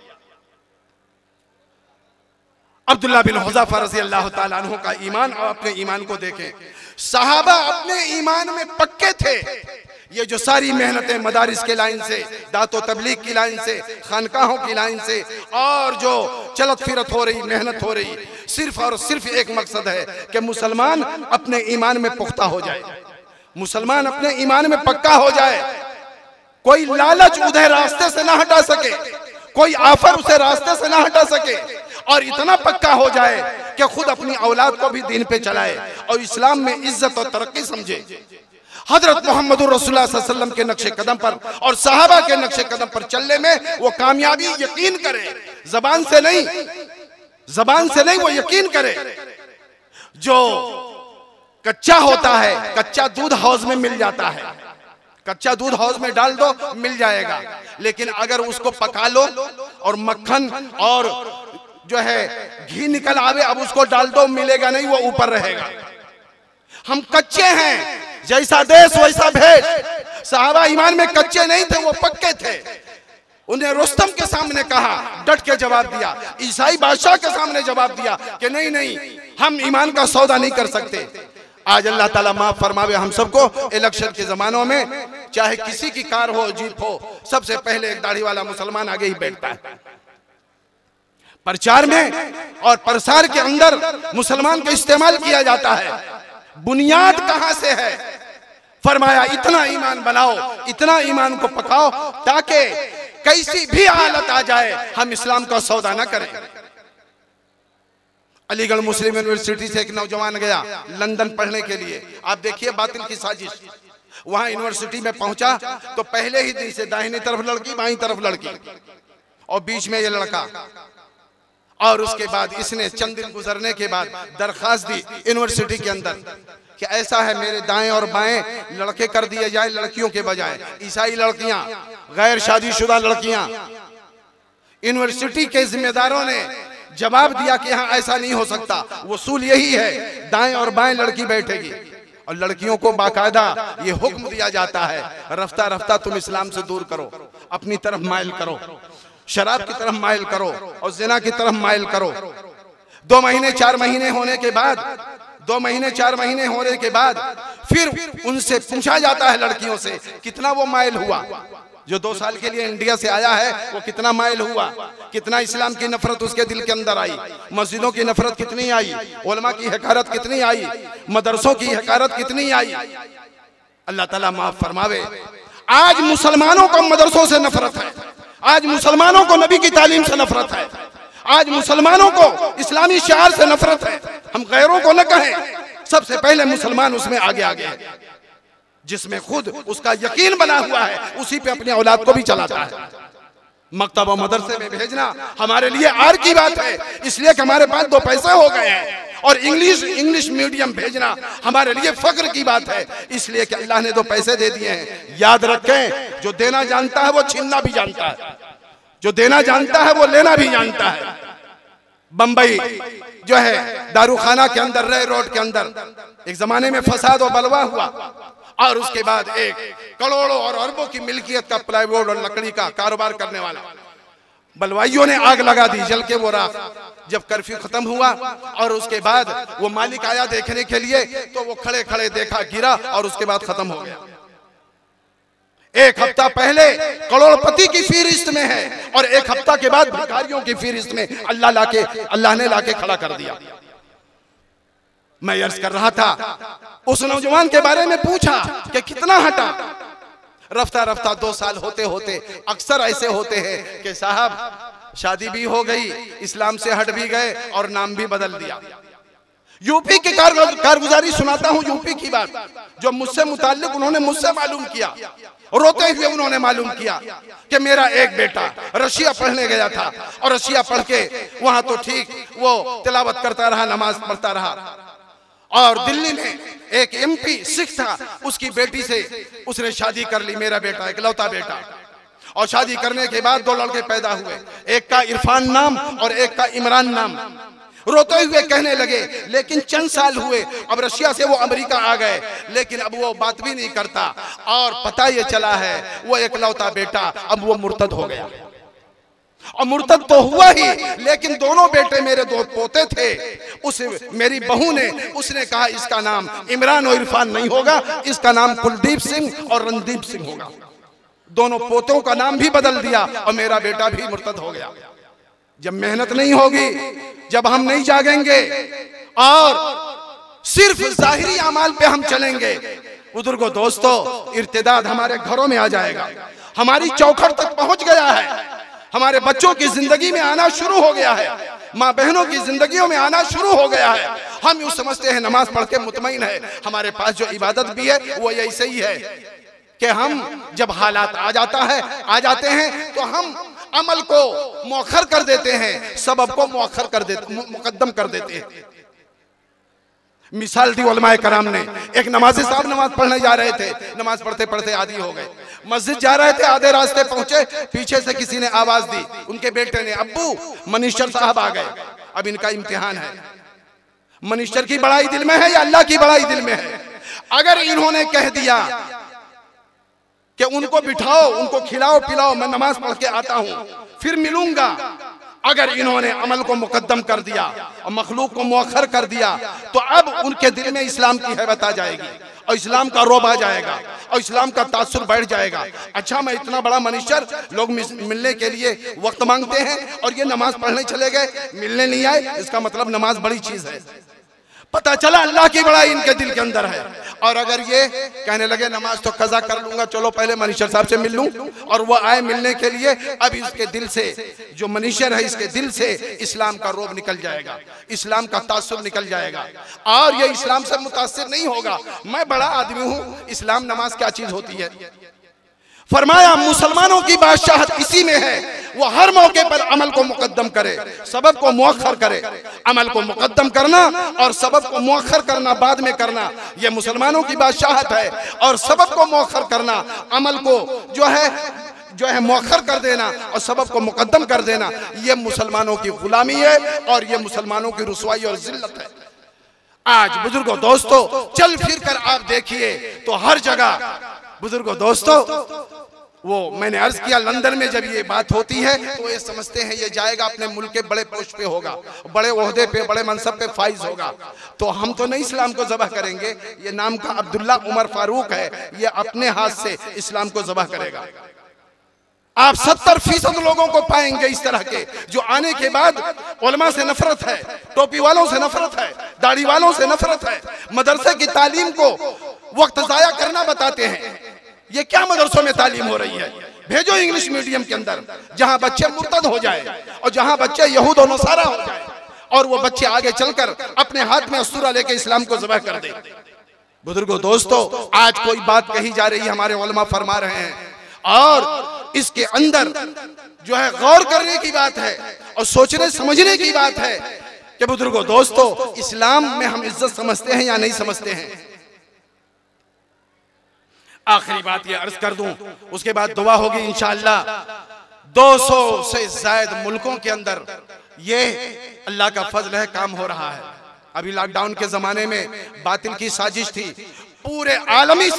अब्दुल्ला बिन हुज़ाफा रज़ियल्लाहु ताला अन्हु का ईमान और अपने ईमान को देखें। सहाबा अपने ईमान में पक्के थे। ये जो सारी मेहनतें मदारिस के लाइन से, दातो तबलीग की लाइन से, खानकाहों की लाइन से और जो चलत फिरत हो रही, मेहनत हो रही, सिर्फ और सिर्फ एक मकसद है कि मुसलमान अपने ईमान में पुख्ता हो जाए, मुसलमान अपने ईमान में पक्का हो जाए। कोई लालच उधर रास्ते से ना हटा सके, कोई आफर उसे रास्ते से ना हटा सके और इतना पक्का हो जाए कि खुद अपनी औलाद को भी दीन पे चलाए और इस्लाम में इज्जत और तरक्की समझे। हजरत मोहम्मद रसूलुल्लाह सल्लल्लाहु अलैहि वसल्लम के नक्शे कदम पर और सहाबा के नक्शे कदम पर चलने में वो कामयाबी यकीन करे, जबान से नहीं वो यकीन करे। जो कच्चा होता है, कच्चा दूध हौज में मिल जाता है, कच्चा दूध हौज में डाल दो मिल जाएगा, लेकिन अगर उसको पका लो और मक्खन और जो है घी निकल आवे, अब उसको डाल दो मिलेगा नहीं, वो ऊपर रहेगा। हम कच्चे हैं, जैसा देश वैसा भेष। सहाबा ईमान में कच्चे नहीं थे, वो पक्के थे। उन्हें रुस्तम के सामने कहा, डट के जवाब दिया। ईसाई बादशाह के सामने जवाब दिया कि नहीं नहीं, हम ईमान का सौदा नहीं कर सकते। आज अल्लाह ताला माफ फरमावे हम सबको। इलेक्शन के जमानों में चाहे किसी की कार हो, जीप हो, सबसे पहले एक दाढ़ी वाला मुसलमान आगे ही बैठता है। प्रचार में और प्रसार के अंदर मुसलमान का इस्तेमाल किया जाता है। बुनियाद कहां से है? फरमाया इतना ईमान बनाओ, इतना ईमान को पकाओ ताकि कैसी भी हालत आ जाए हम इस्लाम का सौदा ना करें। अलीगढ़ मुस्लिम यूनिवर्सिटी से एक नौजवान गया लंदन पढ़ने के लिए। आप देखिए बातिल की साजिश। वहां यूनिवर्सिटी में पहुंचा तो पहले ही दिन से दाहिनी तरफ लड़की, बाईं तरफ लड़की और बीच में ये लड़का। और उसके बाद इसने चंद दिन गुजरने के बाद दरखास्त दी यूनिवर्सिटी के अंदर कि ऐसा है मेरे दाएं और बाएं लड़के कर दिए जाए लड़कियों के बजाय, ईसाई लड़कियां, गैर शादीशुदा लड़कियां। यूनिवर्सिटी के जिम्मेदारों ने जवाब दिया कि हाँ ऐसा नहीं हो सकता, वसूल यही है, दाएं और बाएं लड़की बैठेगी। और लड़कियों को बाकायदा ये हुक्म दिया जाता है, रफ्ता रफ्ता तुम इस्लाम से दूर करो, अपनी तरफ माइल करो, शराब की तरफ माइल करो और जिना की तरफ माइल करो। 2 महीने 4 महीने होने के बाद 2 महीने 4 महीने होने के बाद फिर उनसे पूछा जाता है लड़कियों से कितना वो माइल हुआ। जो 2 साल के लिए इंडिया से आया है वो कितना माइल हुआ, कितना इस्लाम की नफरत उसके दिल के अंदर आई, मस्जिदों की नफरत कितनी आई, उलमा की हकारत कितनी आई, मदरसों की हकारत कितनी आई। अल्लाह ताला माफ फरमावे। आज मुसलमानों को मदरसों से नफरत है, आज मुसलमानों को नबी की तालीम से नफरत है, आज मुसलमानों को इस्लामी शिआर से नफरत है। हम गैरों को न कहें, सबसे पहले मुसलमान उसमें आगे आगे है, जिसमें खुद उसका यकीन बना हुआ है उसी पे अपनी औलाद को भी चलाता है। मकतब और मदरसे में भेजना हमारे लिए आर की बात है, इसलिए कि हमारे पास 2 पैसे हो गए हैं। और इंग्लिश मीडियम भेजना हमारे लिए फख्र की बात है, इसलिए कि अल्लाह ने 2 पैसे दे दिए हैं। याद रखें, जो देना जानता है वो छीनना भी जानता है, जो देना जानता है वो लेना भी जानता है। बंबई जो है दारूखाना के अंदर, रे रोड के अंदर एक जमाने में फसाद और बलवा हुआ और उसके बाद एक करोड़ों और अरबों की मिल्कियत का प्लाईवुड और लकड़ी का कारोबार करने वाला बलवाइयों ने आग लगा दी, जल के वो राख। जब कर्फ्यू खत्म हुआ और उसके बाद वो मालिक आया देखने के लिए तो वो खड़े खड़े देखा, गिरा और उसके बाद खत्म हो गया। 1 हफ्ता पहले करोड़पति की फहरिस्त में है और 1 हफ्ता के बाद भिखारियों की फहरिस्त में अल्लाह ने लाके खड़ा कर दिया। मैं अर्ज कर रहा था, उस नौजवान के बारे में पूछा कि कितना हटा। रफ्ता रफ्ता 2 साल होते होते अक्सर ऐसे होते हैं कि साहब शादी भी हो गई, इस्लाम से हट भी गए और नाम भी बदल दिया। यूपी की कारगुजारी सुनाता हूँ, यूपी की बात जो मुझसे मुताल्लिक उन्होंने मुझसे मालूम किया। रोते हुए उन्होंने मालूम किया कि मेरा एक बेटा रशिया पढ़ने गया था और रशिया पढ़ के वहां तो ठीक वो तिलावत करता रहा, नमाज पढ़ता रहा, और दिल्ली में एक MP सिख था, उसकी बेटी से उसने शादी कर ली, मेरा बेटा इकलौता बेटा। और शादी करने के बाद 2 लड़के पैदा हुए, एक का इरफान नाम और एक का इमरान नाम। रोते हुए कहने लगे लेकिन चंद साल हुए, अब रशिया से वो अमेरिका आ गए, लेकिन अब वो बात भी नहीं करता और पता ये चला है वो इकलौता बेटा अब वो मुर्तद हो गया। और मुर्तद तो हुआ ही, लेकिन दोनों बेटे मेरे 2 पोते थे। उस मेरी बहू ने उसने कहा इसका नाम इमरान और इरफान नहीं होगा, इसका नाम कुलदीप सिंह और रणदीप सिंह होगा। दोनों पोतों का नाम भी बदल दिया और मेरा बेटा भी मुर्तद हो गया। जब मेहनत नहीं होगी, जब हम नहीं जागेंगे और सिर्फ जाहिरी अमाल पे हम चलेंगे, बुजुर्गों दोस्तों, इर्तिदाद हमारे घरों में आ जाएगा, हमारी चौखट तक पहुंच गया है, हमारे बच्चों की जिंदगी में आना शुरू हो गया है, माँ बहनों की जिंदगियों में आना शुरू हो गया है। हम यूं समझते हैं नमाज पढ़ के मुतमईन है, हमारे पास जो इबादत भी है वो ऐसे ही है कि हम जब हालात आ जाते हैं तो हम अमल को मौखर कर देते हैं, सबब को मौखर कर देते, मुकद्दम कर देते हैं। मिसाल दी उलमाए कराम ने, एक नमाजी साहब नमाज पढ़ने जा रहे थे, नमाज पढ़ते पढ़ते आदी हो गए, मस्जिद जा रहे थे, आधे रास्ते पहुंचे, पीछे से किसी ने आवाज दी, उनके बेटे ने, अब्बू मनीस्टर साहब आ गए, अब इनका इम्तिहान है। मनीस्टर की बड़ाई दिल में है या अल्लाह की बड़ाई दिल में है? अगर इन्होंने कह दिया कि उनको बिठाओ, उनको खिलाओ पिलाओ, मैं नमाज पढ़ के आता हूं फिर मिलूंगा, अगर इन्होंने अमल को मुकद्दम कर दिया और मखलूक को मुअख्खर कर दिया तो अब उनके दिल में इस्लाम की हैबत आ जाएगी और इस्लाम का रौब आ जाएगा और इस्लाम का तासुर बढ़ जाएगा। अच्छा, मैं इतना बड़ा मनीस्टर, लोग मिलने के लिए वक्त मांगते हैं और ये नमाज पढ़ने चले गए, मिलने नहीं आए, इसका मतलब नमाज बड़ी चीज है। पता चला अल्लाह की बड़ाई इनके दिल के अंदर है। और अगर ये कहने लगे नमाज तो कज़ा कर लूंगा, चलो पहले मनीशर साहब से मिल लूं, और वो आए मिलने के लिए, अब इसके दिल से, जो मनीशर है इसके दिल से इस्लाम का रोब निकल जाएगा, इस्लाम का तासुर निकल जाएगा और ये इस्लाम से मुतासिर नहीं होगा। मैं बड़ा आदमी हूं, इस्लाम नमाज क्या चीज होती है? फरमाया मुसलमानों की बादशाहत इसी में है, वो हर मौके पर अमल को मुकद्दम करे, सबब को मुअख्खर करे। अमल को मुकद्दम करना और सबब को मुअख्खर करना बाद में करना, ये मुसलमानों की बादशाहत है। और सबब को मुअख्खर करना, अमल को जो है मुअख्खर कर देना और सबब को मुकद्दम कर देना, ये मुसलमानों की गुलामी है और ये मुसलमानों की रुसवाई और जिल्लत है। आज बुजुर्गों दोस्तों, चल फिर कर आप देखिए तो हर जगह बुजुर्गों दोस्तों, वो मैंने अर्ज किया लंदन में जब ये बात होती है तो ये समझते हैं ये जाएगा अपने मुल्क के बड़े पोस्ट पे होगा, बड़े ओहदे पे, बड़े मनसब पे फाइज होगा। तो हम तो नहीं इस्लाम को ज़बह करेंगे, ये नाम का अब्दुल्ला उमर फारूक है, ये अपने हाथ से इस्लाम को ज़बह करेगा। आप 70% लोगों को पाएंगे इस तरह के जो आने के बाद उलमा से नफरत है, टोपी वालों से नफरत है, दाढ़ी वालों से नफरत है, मदरसे की तालीम को वक्त जाया करना बताते हैं। ये क्या मदरसों में तालीम हो रही है? भेजो इंग्लिश मीडियम के अंदर, जहां बच्चे मुर्तद हो जाए और जहां बच्चे यहूद और नसारा हो जाए और वो बच्चे आगे चलकर अपने हाथ में अस्तूरा लेके इस्लाम को ज़बह कर दे। बुजुर्गों दोस्तों, आज कोई बात कही जा रही है, हमारे उलमा फरमा रहे हैं और इसके अंदर जो है गौर करने की बात है और सोचने समझने की बात है कि बुजुर्गों दोस्तों, इस्लाम में हम इज्जत समझते हैं या नहीं समझते हैं। आखिरी बात ये अर्ज कर दूं, उसके बाद दुआ होगी इंशाअल्लाह। 200 से ज्यादा मुल्कों के अंदर ये अल्लाह का फजल है काम हो रहा है। अभी लॉकडाउन के जमाने में बातिल की साजिश थी, पूरे आलमी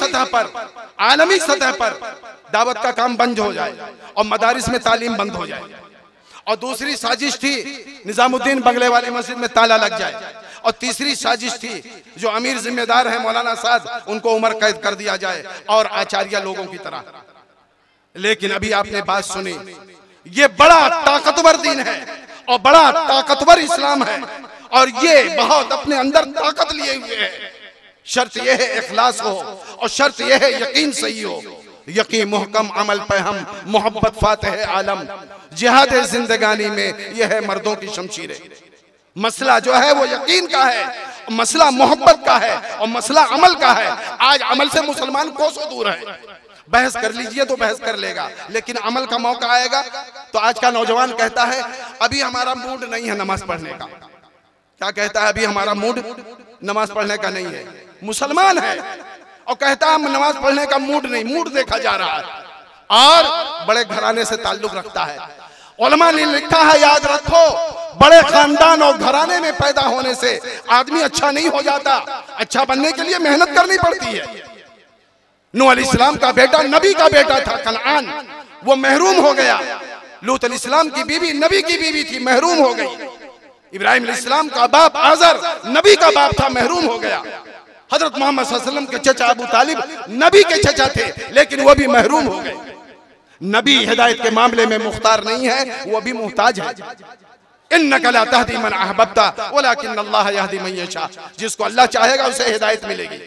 सतह पर दावत का काम बंद हो जाए और मदारिस में तालीम बंद हो जाए। और दूसरी साजिश थी निजामुद्दीन बंगले वाली मस्जिद में ताला लग जाए। और तीसरी साजिश थी जो अमीर जिम्मेदार है मौलाना साद, उनको उम्र कैद कर दिया जाए और आचार्य लोगों की तरह। लेकिन अभी आपने बात सुनी, ये बड़ा ताकतवर दीन है और बड़ा ताकतवर इस्लाम है और ये बहुत अपने अंदर ताकत लिए हुए है। शर्त यह है इखलास हो और शर्त यह है यकीन सही हो। यकीन मुहकम अमल पे हम मोहब्बत फातिह आलम, जिहाद जिंदगानी में यह है मर्दों की शमशीरें। मसला जो है वो यकीन का है, मसला मोहब्बत का है और मसला अमल का है। आज अमल से मुसलमान कोसों दूर है। बहस कर लीजिए तो बहस कर लेगा, लेकिन अमल का मौका आएगा तो आज का नौजवान कहता है अभी हमारा मूड नहीं है नमाज पढ़ने का। क्या कहता है? अभी हमारा मूड नमाज पढ़ने का नहीं है। मुसलमान है और कहता है नमाज पढ़ने का मूड नहीं, मूड देखा जा रहा है और बड़े घराने से ताल्लुक रखता है। उलमा ने लिखा है याद रखो, बड़े खानदान और घराने में पैदा होने से आदमी अच्छा नहीं हो जाता। अच्छा बनने के लिए मेहनत करनी पड़ती है। नूह अलैहिस्सलाम का बेटा नबी का बेटा था कनान, वो महरूम हो गया। लूत अलैहिस्सलाम की बीवी नबी की बीवी थी, महरूम हो गई। इब्राहिम अलैहिस्सलाम का बाप आजर नबी का बाप था, महरूम हो गया। हजरत मोहम्मद सल्लल्लाहु अलैहि वसल्लम के चचा अबू तालिब नबी के चचा थे, लेकिन वो भी महरूम हो गए। नबी हिदायत के मामले में मुख्तार नहीं है, वो भी मुहताज है। इन्नका ला तहदी मन अहबब्ता वलाकिन अल्लाह यहदी मन यशा, जिसको अल्लाह चाहेगा उसे हिदायत मिलेगी।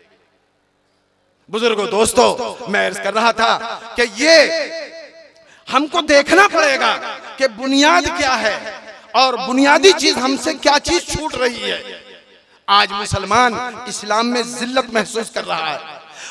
बुजुर्गों दोस्तों, मैं अर्ज कर रहा था कि ये हमको देखना पड़ेगा कि बुनियाद क्या है और बुनियादी चीज हमसे क्या चीज छूट रही है। आज मुसलमान इस्लाम में जिल्लत महसूस कर रहा है।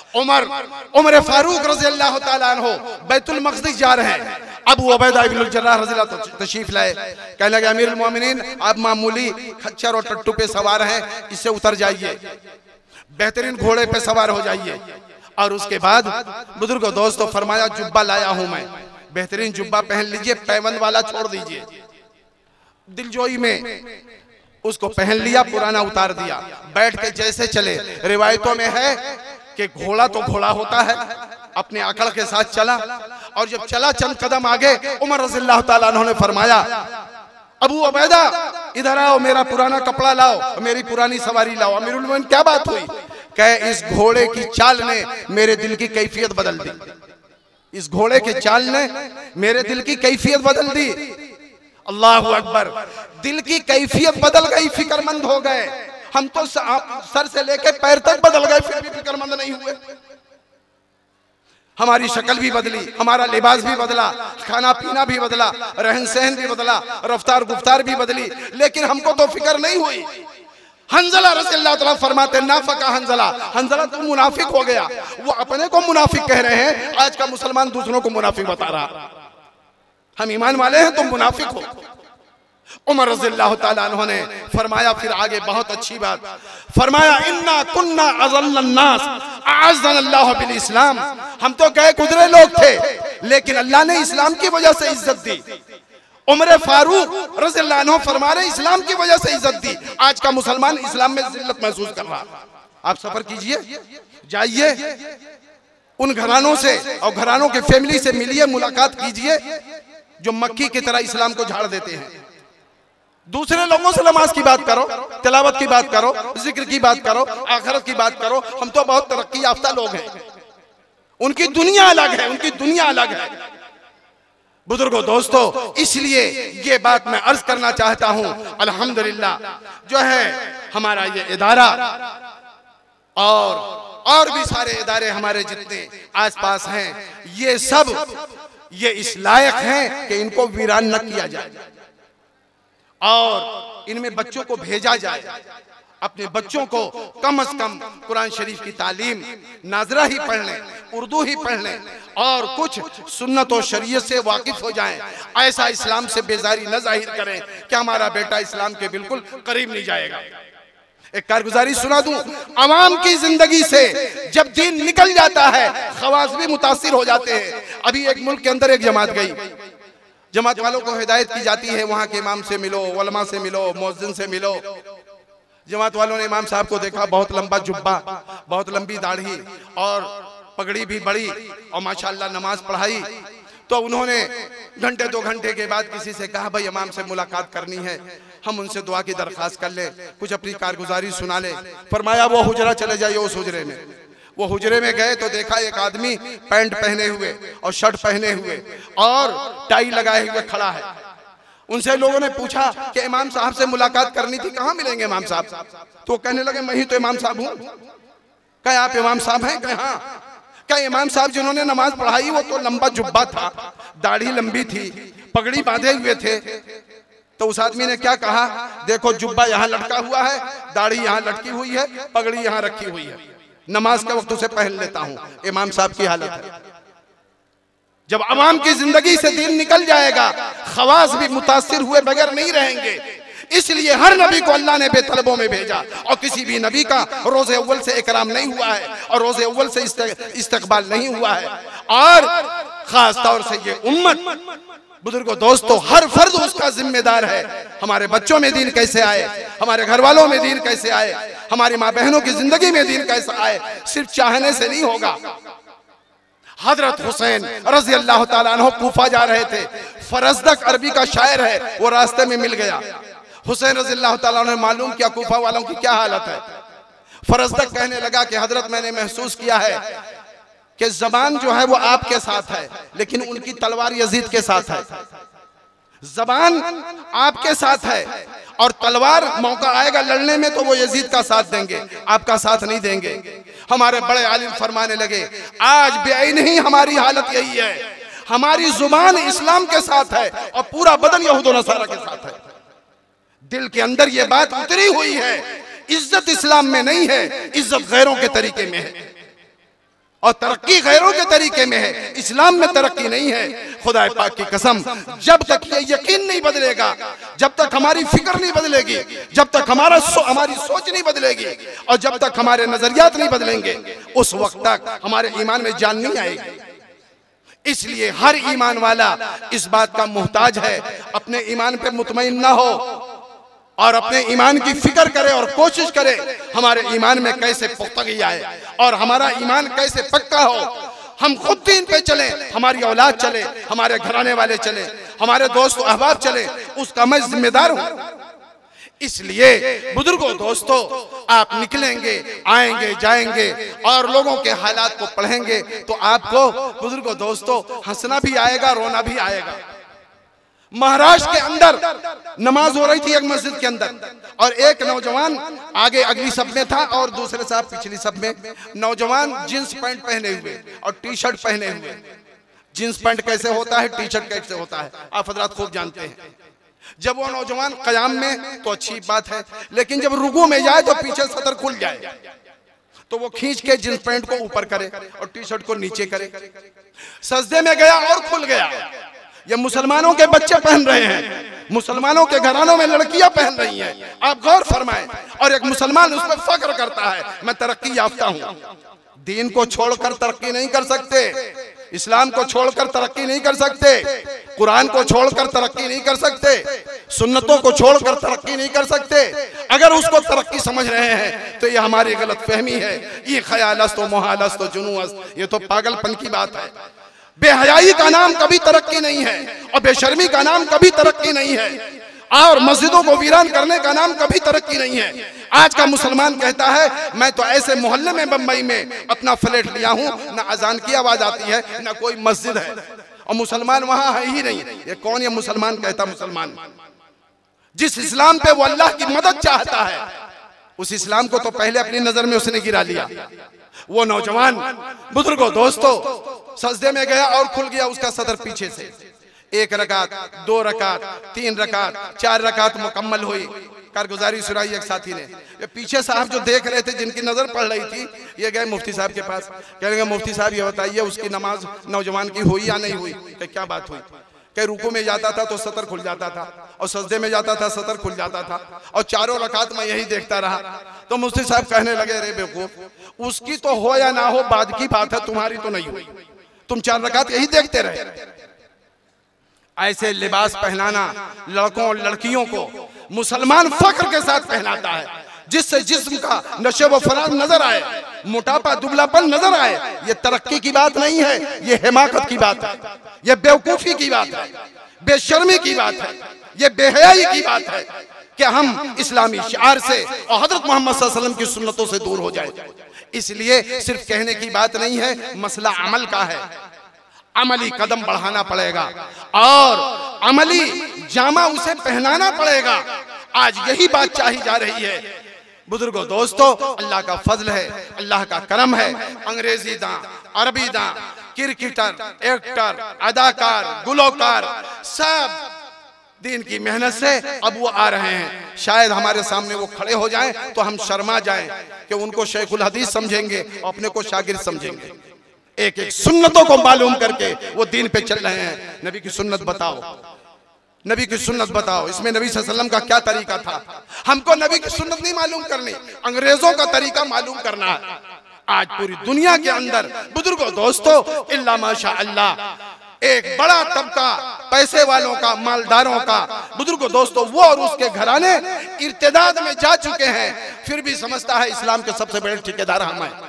उमर फारूक रज़ी अल्लाह ताला अन्हु बैतुल मक़दिस जा रहे हैं। अबू उबैदा इब्नुल जर्राह रज़ी अल्लाह तशरीफ लाए, कहने लगे अमीरुल मोमिनीन आप मामूली खच्चर और टट्टू पे सवार हैं, इससे उतर जाइए, बेहतरीन घोड़े पे सवार हो जाइए। और उसके बाद बुजुर्गों दोस्तों फरमाया जुब्बा लाया हूं मैं, बेहतरीन जुब्बा पहन लीजिए, पैबंद वाला छोड़ दीजिए। दिलजोई में उसको पहन लिया, पुराना उतार दिया, बैठ के जैसे चले। रिवायतों में है कि घोड़ा तो घोड़ा होता है, अपने आकड़ के साथ चला और जब चला चंद कदम आगे उमर रज़ियल्लाहु ताला अन्हु ने फरमाया अबू उबैदा इधर आओ, मेरा पुराना कपड़ा लाओ, मेरी पुरानी सवारी लाओ। अमीरुल मोमिनीन क्या बात हुई? कहे इस घोड़े की चाल ने मेरे दिल की कैफियत बदल दी, इस घोड़े के चाल ने मेरे दिल की कैफियत बदल दी। अल्लाहु अकबर, दिल की कैफियत बदल गई, फिक्रमंद हो गए। हम तो सर से लेके पैर तक बदल गए, फिर भी फिक्रमंद नहीं हुए। हमारी शक्ल भी बदली, हमारा लिबास भी बदला, खाना पीना भी बदला, रहन सहन भी बदला, रफ्तार गुफ्तार भी बदली, लेकिन हमको तो फिक्र नहीं हुई। हंजला रज़ियल्लाहु ताला फरमाते नाफका हंजला, हंजला तो मुनाफिक हो गया। वो अपने को मुनाफिक कह रहे हैं, आज का मुसलमान दूसरों को मुनाफिक बता रहा। हम ईमान वाले हैं, तुम मुनाफिक हो। उमर रज़ियल्लाहु ताला अन्हु ने फरमाया, फिर आगे बहुत अच्छी बात फरमाया, इन्ना कुन्ना अज़ल्लन नास अअज़्ज़नल्लाहु बिल इस्लाम। हम तो गए गुजरे लोग थे, लेकिन अल्लाह ने इस्लाम की वजह से इज्जत दी। उमर फारूक रज़ियल्लाहु अन्हु फरमा रहे, इस्लाम की वजह से इज्जत दी। आज का मुसलमान इस्लाम में जिल्लत महसूस कर रहा। आप सफर कीजिए, जाइए उन घरानों से और घरानों के फैमिली से मिलिए, मुलाकात कीजिए जो मक्की की तरह इस्लाम को झाड़ देते हैं। दूसरे लोगों से नमाज की बात करो, तिलावत की बात करो, जिक्र की बात करो, आखिरत की बात करो। हम तो बहुत तरक्की याफ्ता लोग हैं, उनकी दुनिया अलग है, उनकी दुनिया अलग है। बुजुर्गों, दोस्तों, इसलिए ये बात मैं अर्ज करना चाहता हूं, अल्हम्दुलिल्लाह जो है हमारा ये इदारा और भी सारे इदारे हमारे जितने आसपास हैं, ये सब ये इस लायक हैं कि इनको वीरान न किया जाए और इनमें बच्चों को भेजा जाए। अपने बच्चों को कम से कम कुरान शरीफ की तालीम नाजरा ही पढ़ लें, उर्दू ही पढ़ लें और कुछ सुन्नत और शरीयत से वाकिफ हो जाएं। ऐसा इस्लाम से बेजारी न जाहिर करें कि हमारा बेटा इस्लाम के बिल्कुल करीब नहीं जाएगा। एक कारगुजारी सुना दूं, अवाम की जिंदगी से जब दीन निकल जाता है, खवास भी मुतासिर हो जाते हैं। अभी एक मुल्क के अंदर एक जमात गई, जमात वालों को हिदायत की जाती है, वहां के इमाम से मिलो, उलमा से मिलो, मुअज्जिन से मिलो। जमात वालों ने इमाम साहब को देखा, बहुत लंबा जुब्बा, बहुत लंबी दाढ़ी और पगड़ी भी बड़ी और माशाअल्लाह नमाज पढ़ाई। तो उन्होंने घंटे 2 घंटे के बाद किसी से कहा, भाई इमाम से मुलाकात करनी है, हम उनसे दुआ की दरख्वास्त कर ले, कुछ अपनी कारगुजारी सुना ले। फरमाया वो हुजरा चले जाइए, उस हुजरे में। वो हुजरे में गए तो देखा एक आदमी पैंट पहने हुए और शर्ट पहने हुए और टाई लगाए हुए खड़ा है। उनसे लोगों ने पूछा कि इमाम साहब से मुलाकात करनी थी, कहाँ मिलेंगे इमाम साहब? तो कहने लगे, मैं ही तो इमाम साहब हूँ। क्या आप इमाम साहब हैं? क्या हाँ। क्या इमाम साहब जिन्होंने नमाज पढ़ाई वो तो लंबा जुब्बा था, दाढ़ी लंबी थी, पगड़ी बांधे हुए थे। तो उस आदमी ने क्या कहा, देखो जुब्बा यहाँ लटका हुआ है, दाढ़ी यहाँ लटकी हुई है, पगड़ी यहाँ रखी हुई है, नमाज के वक्त उसे पहन लेता हूँ। इमाम साहब की हालत है। जब अवाम की जिंदगी से दीन निकल जाएगा, खवास भी मुतासिर हुए बगैर नहीं रहेंगे। इसलिए हर नबी को अल्लाह ने बेतलबों में भेजा और किसी भी नबी का रोज़े अव्वल से इकराम नहीं हुआ है और रोज़े अव्वल से इस्तकबाल नहीं हुआ है। और खास तौर से ये उम्मत, बुजुर्गों, दोस्तों, हर फर्द उसका जिम्मेदार है। हमारे बच्चों में दीन कैसे आए, हमारे घर वालों में दीन कैसे आए, हमारी माँ बहनों की जिंदगी में दीन कैसे आए, सिर्फ चाहने से नहीं होगा। हजरत हुसैन रज़ी अल्लाह ताला अन्हु कूफा जा रहे थे, फरजदक अरबी का शायर है, वो रास्ते में मिल गया। हुसैन रज़ी अल्लाह ताला अन्हु ने मालूम किया कूफा वालों की क्या हालत है। फरजदक कहने लगा कि हजरत, मैंने महसूस किया है कि जबान जो है वो आपके साथ है, लेकिन उनकी तलवार यजीद के साथ है। जबान आपके साथ है और तलवार मौका आएगा लड़ने में तो वो यजीद का साथ देंगे, आपका साथ नहीं देंगे। हमारे बड़े आलिम फरमाने लगे, आज बेईन ही हमारी हालत यही है। हमारी जुबान इस्लाम के साथ है और पूरा बदन यहूद और नसारा के साथ है। दिल के अंदर ये बात उतरी हुई है, इज्जत इस्लाम में नहीं है, इज्जत गैरों के तरीके में है और तरक्की गैरों के तरीके में है, इस्लाम में तरक्की नहीं है। खुदा पाक की कसम, जब तक ये यकीन नहीं बदलेगा, जब तक हमारी फिक्र नहीं बदलेगी, जब तक हमारी सोच नहीं बदलेगी और जब तक हमारे नजरियात नहीं बदलेंगे, उस वक्त तक हमारे ईमान में जान नहीं आएगी। इसलिए हर ईमान वाला इस बात का मुहताज है, अपने ईमान पे मुतमईन ना हो और अपने ईमान की फिक्र करे और कोशिश करे हमारे ईमान में कैसे पुख्तगी आए और हमारा ईमान कैसे पक्का हो। हम खुद दीन पे चले, हमारी औलाद चले, हमारे घराने वाले चले, हमारे दोस्त अहबाब चले, उसका मैं जिम्मेदार हूं। इसलिए बुजुर्गों, दोस्तों, आप निकलेंगे, आएंगे, जाएंगे और लोगों के हालात को पढ़ेंगे तो आपको, बुजुर्गों, दोस्तों, हंसना भी आएगा, रोना भी आएगा। महाराष्ट्र के अंदर नमाज हो रही थी एक मस्जिद के अंदर और एक नौजवान आगे अगली सब में था और दूसरे साहब पिछली सब में। नौजवान जींस पैंट पहने हुए और टी शर्ट पहने हुए। जींस पैंट कैसे होता है, टी शर्ट कैसे होता है, आप हजरात खूब जानते हैं। जब वो नौजवान कयाम में तो अच्छी बात है, लेकिन जब रुकू में जाए तो पीछे सतर खुल जाए तो वो खींच के जींस पैंट को ऊपर करे और टी शर्ट को नीचे करे। सजदे में गया और खुल गया। ये मुसलमानों के बच्चे पहन रहे हैं, मुसलमानों के घरानों में लड़कियां पहन रही हैं। आप गौर फरमाएं। और एक मुसलमान उस पर फख्र करता है, मैं तरक्की याफ्ता हूं। दीन को छोड़कर तरक्की नहीं कर सकते, इस्लाम को छोड़कर तरक्की नहीं कर सकते, कुरान को छोड़कर तरक्की नहीं कर सकते, सुन्नतों को छोड़कर तरक्की नहीं कर सकते। अगर उसको तरक्की समझ रहे हैं तो ये हमारी गलतफहमी है। ये ख्यालस्त व मुहालस्त व जुनूस्त, ये तो पागलपन की बात है। बेहयाई का नाम कभी तरक्की नहीं है और बेशर्मी का नाम कभी तरक्की नहीं है, और मस्जिदों को वीरान करने का नाम कभी तरक्की नहीं है। आज का मुसलमान कहता है मैं तो ऐसे मोहल्ले में बंबई में अपना फ्लैट लिया हूं, ना अजान की आवाज आती है, ना कोई मस्जिद है, और मुसलमान वहां है ही नहीं। ये कौन ये मुसलमान कहता? मुसलमान जिस इस्लाम पे वो अल्लाह की मदद चाहता है, उस इस्लाम को तो पहले अपनी नजर में उसने गिरा लिया। वो नौजवान बुजुर्गों दोस्तों सजदे में गया और खुल गया उसका सदर पीछे से। 1 रकात, 2 रकात, 3 रकात, 4 रकात मुकम्मल हुई। कारगुजारी सुनाई एक साथी ने। ये पीछे साहब जो देख रहे थे, जिनकी नजर पड़ रही थी, ये गए मुफ्ती साहब के पास। कह रहे मुफ्ती साहब ये बताइए उसकी नमाज नौजवान की हुई या नहीं हुई? क्या बात हुई? कहीं रुकू में जाता था तो सतर खुल जाता था, और सजदे में जाता था सतर खुल जाता था, और चारों रकात में यही देखता रहा। तो मुफ्ती साहब कहने लगे, रे बेवकूफ, उसकी तो हो या ना हो बाद की बात है, तुम्हारी तो नहीं हुई, तुम 4 रकात यही देखते रहे। ऐसे लिबास पहनाना लड़कों और लड़कियों को मुसलमान फख्र के साथ पहनाता है, जिससे जिस्म का नशे व फराग नजर आए, मोटापा दुबलापन नजर आए। ये तरक्की की बात नहीं है, ये हिमाकत की बात है, ये बेवकूफी की बात है, बेशर्मी की बात है, ये बेहयाई की बात है कि हम इस्लामी शिआर से और हजरत मोहम्मद सल्लल्लाहु अलैहि वसल्लम की सुन्नतों से दूर हो जाए। इसलिए सिर्फ कहने की बात नहीं है, मसला अमल का है। अमली कदम बढ़ाना पड़ेगा और अमली जामा उसे पहनाना पड़ेगा। आज यही बात चाही जा रही है। बुजुर्गों दोस्तों, अल्लाह का फजल है, अल्लाह का करम है। अंग्रेजी दां, अरबी दां, क्रिकेटर, एक्टर, अदाकार, गुलकार, सब दीन की मेहनत से अब वो आ रहे हैं। शायद हमारे सामने वो खड़े हो जाएं तो हम शर्मा जाएं कि उनको शेखुल हदीस समझेंगे और अपने को शागिर्द समझेंगे। एक एक सुन्नतों को मालूम करके वो दीन पे चल रहे हैं। नबी की सुन्नत बताओ, नबी की सुन्नत बताओ, इसमें नबी सल्लल्लाहु अलैहि वसल्लम का क्या तरीका था? हमको नबी की सुन्नत नहीं मालूम करनी, अंग्रेजों का तरीका मालूम करना है। आज पूरी दुनिया के अंदर बुजुर्गों दोस्तों, इल्ला माशा अल्लाह, एक बड़ा तबका पैसे वालों का, मालदारों का, बुजुर्गों दोस्तों, वो और उसके घराने इर्तिदाद में जा चुके हैं, फिर भी समझता है इस्लाम के सबसे बड़े ठेकेदार हम हैं।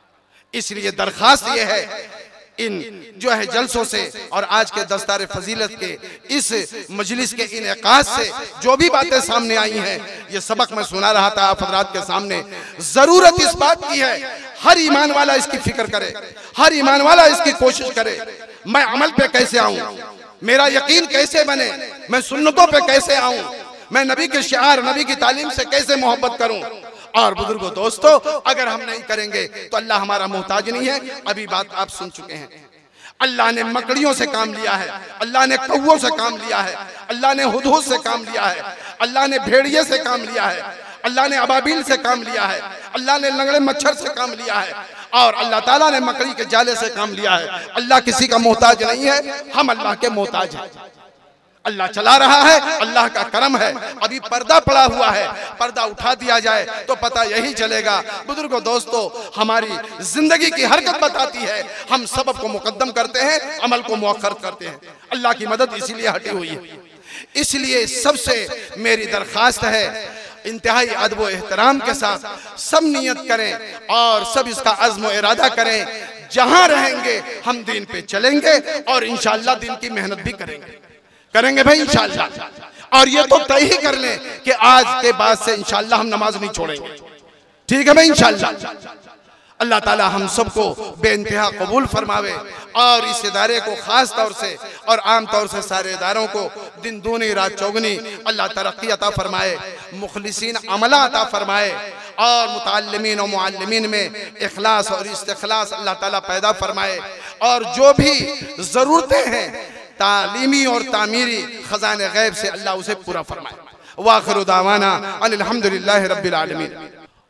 इसलिए दरखास्त ये है इन जो है जलसों से और आज के दस्तार फजीलत के इस मजलिस के इनेकाद से जो भी बातें सामने आई हैं, ये सबक मैं सुना रहा था आप हजरात के सामने। जरूरत इस बात की है, हर ईमान वाला इसकी फिक्र करे, हर ईमान वाला इसकी कोशिश करे। मैं अमल पे कैसे आऊं, मेरा यकीन कैसे बने, मैं सुन्नतों पे कैसे आऊं, मैं नबी के शिआर, नबी की तालीम से कैसे मोहब्बत करूं। और बुजुर्गों दोस्तों, अगर हम नहीं करेंगे तो अल्लाह हमारा मोहताज नहीं है। अभी बात आप सुन चुके हैं, अल्लाह ने मकड़ियों से काम लिया है, अल्लाह ने कौवों से काम लिया है, अल्लाह ने हुदहुद से काम लिया है, अल्लाह ने भेड़िए से काम लिया है, अल्लाह ने अबाबील से काम लिया है, अल्लाह ने लंगड़े मच्छर से काम लिया है, और अल्लाह ताला ने मकड़ी के जाले से काम लिया है। अल्लाह किसी का मोहताज नहीं है, हम अल्लाह के मोहताज हैं। अल्लाह चला रहा है, अल्लाह का करम है। अभी पर्दा पड़ा हुआ है, पर्दा उठा दिया जाए तो पता यही चलेगा। बुजुर्गों दोस्तों, हमारी जिंदगी की हरकत बताती है, हम सबब को मुकद्दम करते हैं, अमल को मुअख्खर करते हैं। अल्लाह की मदद इसीलिए हटी हुई है। इसलिए सबसे मेरी दरखास्त है, इंतहाई अदब व एहतराम के साथ सब नियत करें और सब इसका अज़्म व इरादा करें। जहां रहेंगे हम दीन पे चलेंगे और इंशाअल्लाह दीन की मेहनत भी करेंगे भाई इंशाअल्लाह। और ये तो तय ही कर लें कि आज के बाद से इंशाअल्लाह हम नमाज नहीं छोड़ेंगे। ठीक है भाई इंशाअल्लाह। अल्लाह ताला हम सबको बेइंतहा कबूल फरमावे और इस इदारे को खास तौर से और आम तौर से सारे इदारों को दिन दूनी रात चौगनी अल्लाह तरक्की अता फरमाए, मुखलिसीन अमला अता फरमाए और मुतअल्लिमीन और मुअल्लिमीन में इखलास और इस्तिखलास अल्लाह ताला पैदा फरमाए। और जो भी ज़रूरतें हैं तालीमी और तामीरी खजाने गैब से अल्लाह उसे पूरा फरमाए। वाखिरु दावाना अनिल हम्दुलिल्लाहि रब्बिल आलमीन।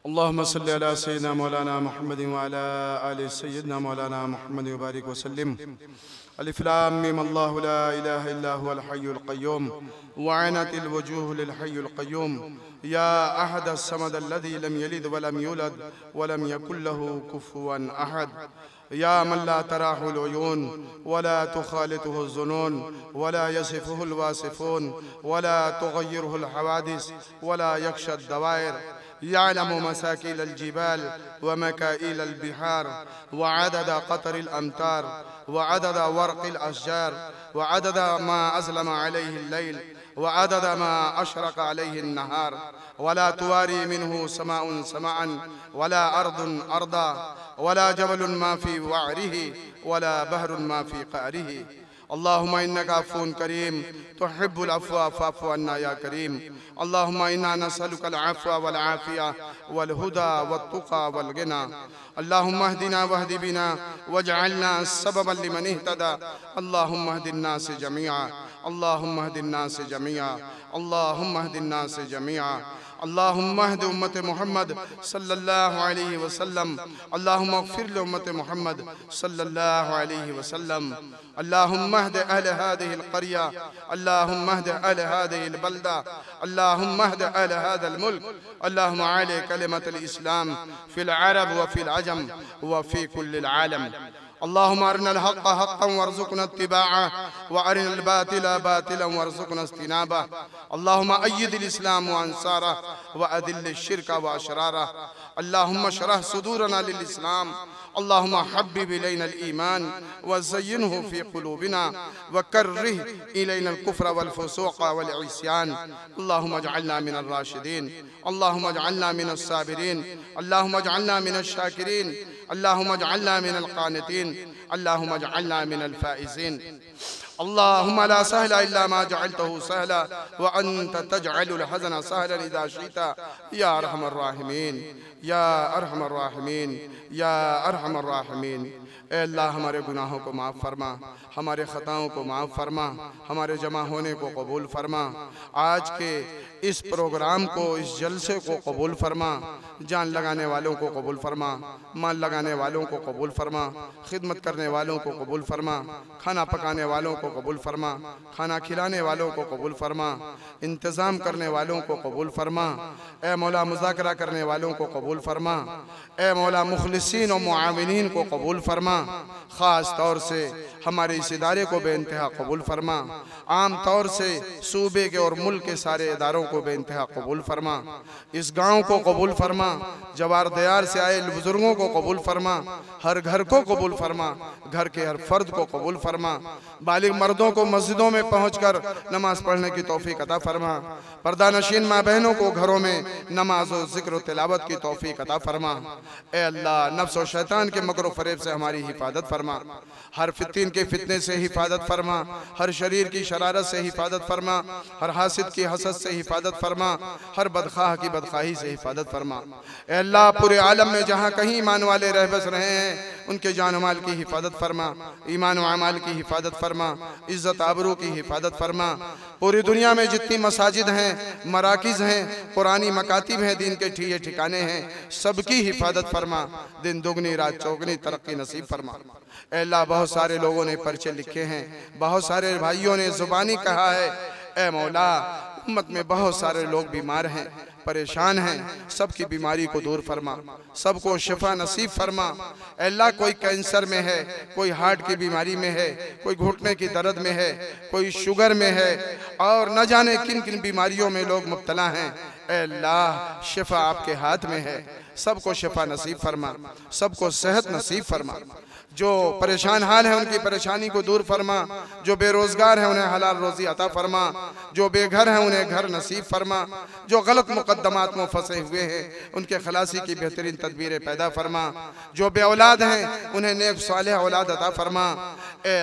अल्लाहुम्मा सल्लि अला सय्यिदिना मौलाना मुहम्मद व अला आलि सय्यिदिना मौलाना मुहम्मद व बारिक व सल्लिम। अलिफ लाम मीम अल्लाहु ला इलाहा इल्ला हुवल हय्युल क़य्यूम व अनतिल वजूह लिल हय्यिल क़य्यूम या अहदस समद अल्लज़ी लम यलिद व लम यूलद व लम यकुल लहू कुफुवन अहद या मन ला तराहुल उयून वला तुखालितुहुल ज़ुनून वला यसिफुहुल वासिफून वला तुग़य्यिरुहुल हवादिस वला यख्शद दवाइर यअलमु मसाकिल जिबाल व मकाइल बिहार व अदद क़तर अमतार व अदद वर्क़िल अशजार व अदद मा अज़लम अलैहि लैल व अदद मा अशरक़ अलैहि नहार वला तुवारी मिन्हु समाउन समाअन वला अर्दुन अर्दा वला जबलुन मा फ़ी वअरिही वला बहरुन मा फ़ी क़अरिही। अल्लाहुम्मा इन्नका अफ़्वुन करीम तुहिब्बुल अफ़्वा फ़अफ़्व अन्ना या करीम। अल्लाहुम्मा इन्ना नसअलुकल अफ़्व वल आफ़िया वल हुदा वत तुक़ा वल गिना। अल्लाहुम्मा अहदिना वहदि बिना वजअलना सबबन लिमन इहतदा। अल्लाहुम्मा अहदिन नास जमीआ अल्लाहुम्मा अहदिन नास जमीआ अल्लाहुम्मा अहदिन नास जमीआ। अल्लाहुम्मा अहदि उम्मत मोहम्मद सल्लल्लाहु अलैहि वसल्लम। अल्लाहुम्मा अग़फ़िर लि उम्मत मोहम्मद सल्लल्लाहु अलैहि वसल्लम। अल्लाहुम्मा अहदि अहल हादिहिल क़रिया अल्लाहुम्मा अहदि अहल हादिहिल बल्दा अल्लाहुम्मा अहदि अहल हादिल मुल्क। अल्लाहुम्मा आलि कलिमतिल इस्लाम फ़िल अरब व फ़िल अजम व फ़ी कुल्लिल आलम। अल्लाहुम्मा अरिनल हक़्क़ हक़्क़न वरज़ुक़ना इत्तिबाअह व अरिनल बातिला बातिलन वरज़ुक़ना इज्तिनाबह। अल्लाहुम्मा अय्यिदिल इस्लाम व अंसारह व अदिल्लिश शिर्क व अशरारह। अल्लाहुम्मा शरह सुदूरना लिल इस्लाम। अल्लाहुम्मा हब्बिब इलैनल ईमान व ज़य्यिनहु फ़ी क़ुलूबिना व कर्रिह इलैनल कुफ़्र वल फ़ुसूक़ वल इस्यान। अल्लाहुम्मा अजअलना मिनर राशिदीन अल्लाहुम्मा अजअलना मिनस साबिरीन अल्लाहुम्मा अजअलना मिनश शाकिरीन अल्लाहुम्मा अजअलना मिनल क़ानितीन अल्लाहुम्मा अजअलना मिनल फ़ाइज़ीन। अल्लाहुम्मा ला सहला इल्ला मा जअलतहु सहला व अंत तजअलुल हज़न सहलन इज़ा शि'ता या अरहमर राहिमीन या अरहमर राहिमीन या अरहमर राहिमीन। ए अल्लाह हमारे गुनाहों को माफ़ फरमा, हमारे ख़ताओं को माफ़ फरमा, हमारे जमा होने को कबूल फरमा। आज के इस प्रोग्राम को, इस जलसे को कबूल फरमा। जान लगाने वालों को कबूल फरमा, माल लगाने वालों को कबूल फरमा, खिदमत करने वालों को कबूल फरमा, खाना पकाने वालों को कबूल फरमा, खाना खिलाने वालों को कबूल फरमा, इंतज़ाम करने वालों को कबूल फरमा। ए मौला मुज़ाकरा करने वालों को कबूल फरमा। ए मौला मुखलिसीन और मुआविनीन को कबूल फरमा। ख़ास तौर से हमारे इस इदारे को बेइंतहा कबूल फरमा। आम तौर से सूबे के और मुल्क के सारे इदारों को बेइंतहा कबूल फरमा। इस गाँव को कबूल फरमा। जवार दयार से आए बुजुर्गों को कबूल फरमा। हर घर को कबूल फरमा, घर के हर फर्द को कबूल फरमा। बालिग मर्दों को मस्जिदों में पहुँचकर नमाज पढ़ने की तौफीक अता फरमा। पर्दा नशीन माँ बहनों को घरों में नमाज और ज़िक्र तिलावत की तौफीक अता फरमा। ए अल्लाह, नफ्स और शैतान के मकर फरेब से हमारी हिफाजत फरमा। हर फितीन के फितने से हिफाजत फरमा। हर शरीर की शरारत से हिफाजत फरमा। हर हासिद की हसद से हिफाजत फरमा। हर बदखाह की बदखाही से हिफाजत फरमा। ए अल्लाह, पूरे आलम में जहाँ कहीं ईमान वाले रह बस रहे हैं उनके जान माल की हिफाजत फरमा। ईमान व अमाल की हिफाजत फरमा। इज़्ज़त आबरू की हिफाजत फरमा। पूरी दुनिया में जितनी मसाजिद हैं, मराकिज़ हैं, कुरानी मकातिब हैं, दीन के ठिये ठिकाने हैं, सबकी हिफाजत फरमा। दिन दुगनी रात चौगनी तरक्की नसीब फरमा। ए अल्लाह, बहुत सारे लोगों ने पर्चे लिखे हैं, बहुत सारे भाइयों ने ज़ुबानी कहा है। ए मौला, उम्मत में बहुत सारे लोग बीमार हैं, परेशान हैं, सबकी बीमारी को दूर फरमा, सबको शिफा नसीब फरमा। अल्लाह, कोई कैंसर में है, कोई हार्ट की बीमारी में है, कोई घुटने की दर्द में है, कोई शुगर में है और न जाने किन किन बीमारियों में लोग मुब्तला हैं। अल्लाह, शिफा आपके हाथ में है, सबको शिफा नसीब फरमा, सबको सेहत नसीब फरमा। जो परेशान हाल है उनकी परेशानी को दूर फरमा। जो बेरोजगार है उन्हें हलाल रोजी अता फरमा। जो बेघर है उन्हें घर नसीब फरमा। जो गलत मुकद्दमात में फंसे हुए हैं उनके खलासी की बेहतरीन तदबीरें पैदा फरमा। जो बे औलाद हैं उन्हें नेक सालेह औलाद अता फरमा। ए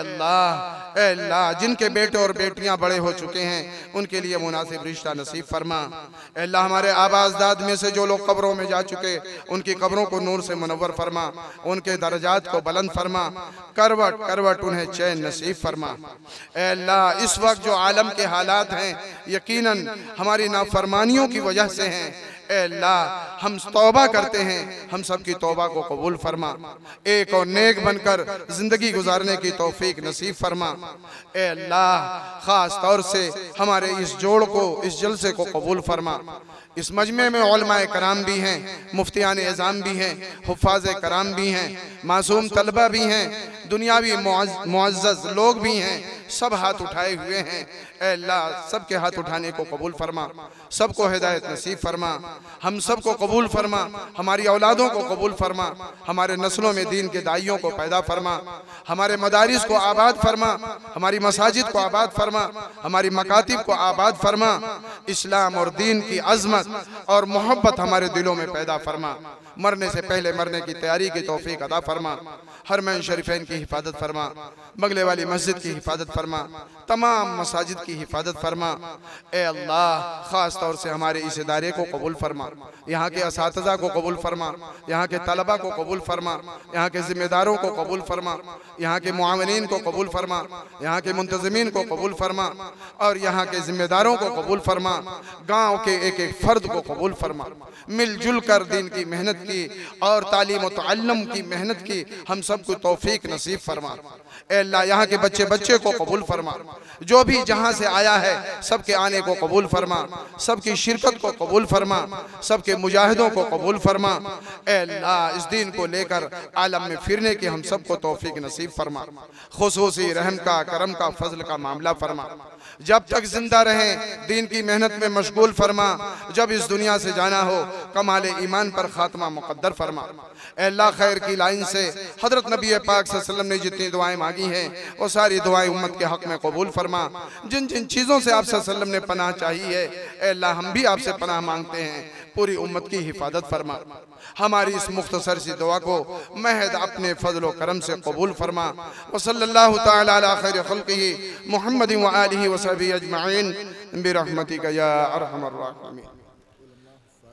अल्लाह, जिनके बेटे और बेटियां बड़े हो चुके हैं उनके लिए मुनासिब रिश्ता नसीब फरमा। ए अल्लाह, हमारे आबा अजदाद में से जो लोग कब्रों में जा चुके उनकी कब्रों को नूर से मुनव्वर फरमा, उनके दर्जात को बुलंद फरमा, करवट करवट उन्हें चैन नसीब फरमा। ए अल्लाह, इस वक्त जो आलम के हालात हैं यकीनन हमारी नाफरमानियों की वजह से हैं। ए अल्लाह हम तौबा करते हैं, हम सब की तौबा को कबूल फरमा, एक और नेक बनकर जिंदगी गुजारने की तौफीक नसीब फरमा। ए अल्लाह खास तौर से हमारे इस जोड़ को, इस जलसे को कबूल फरमा। इस मजमे में उलमाए कराम भी हैं, मुफ्तियान एज़ाम भी हैं, हुफ़ाज़ कराम भी हैं, मासूम तलबा भी हैं, दुनियावी मुअज़्ज़ज़ लोग भी हैं, सब हाथ उठाए हुए हैं। ऐ अल्लाह सबके हाथ उठाने को कबूल फरमा, सबको हिदायत नसीब फरमा, हम सबको कबूल फरमा, हमारी औलादों को कबूल फरमा, हमारे नस्लों में दीन के दाइयों को पैदा फरमा, हमारे मदारिस को आबाद फरमा, हमारी मसाजिद को आबाद फरमा, हमारी मकातिब को आबाद फरमा, इस्लाम और दीन की अज़मत और मोहब्बत हमारे दिलों में पैदा फरमा। मरने से पहले मरने की तैयारी की तौफीक अता फरमा। हरमैन शरीफैन की हिफाजत फरमा, बगले वाली मस्जिद की हिफाजत फरमा, तमाम मसाजिद की हिफाजत फरमा। ए अल्लाह ख़ास तौर से हमारे इस इदारे को कबूल फरमा, यहाँ के असातिज़ा को कबूल फरमा, यहाँ के तलबा को कबूल फरमा, यहाँ के ज़िम्मेदारों को कबूल फरमा, यहाँ के मुआविनीन को कबूल फरमा, यहाँ के मुंतज़मीन को कबूल फरमा और यहाँ के ज़िम्मेदारों को कबूल फरमा। गाँव के एक एक फ़र्द को कबूल फरमा। मिलजुल कर दीन की मेहनत की और तालीम व तअल्लुम की मेहनत की हम सबको तौफीक नसीब फरमा। ए अल्लाह यहाँ के बच्चे बच्चे को कबूल फरमा, जो भी जहाँ से आया है सबके आने को कबूल फरमा, सबकी शिरकत को कबूल फरमा, सबके मुजाहिदों को कबूल फरमा। ए अल्लाह इस दीन को लेकर आलम में फिरने की हम सबको तौफीक नसीब फरमा। खुसूसी रहम का, करम का, फजल का मामला फरमा। जब तक जिंदा रहें दीन की मेहनत में मशगूल फरमा, जब इस दुनिया से जाना हो कमाल ईमान पर खात्मा मुक़द्दर फरमा। ए अल्लाह खैर की लाइन से हजरत नबी पाक सल्लल्लाहु अलैहि वसल्लम ने जितनी दुआएं मांगी हैं वो सारी दुआएं उम्मत के हक में कबूल फरमा। जिन जिन चीज़ों से आप सल्लल्लाहु अलैहि वसल्लम ने पनाह चाहिए है ए अल्लाह हम भी आपसे पनाह मांगते हैं, पूरी उम्मत की हिफाजत फरमा। हमारी इस मुख्तसर सी दुआ को महज अपने फजल व करम से कबूल फरमा। व सल्लल्लाहु तआला अला खैर खल्क़िही मुहम्मद व आलिहि व सहबिही अजमईन बिरहमतिका या अरहमर राहिमीन।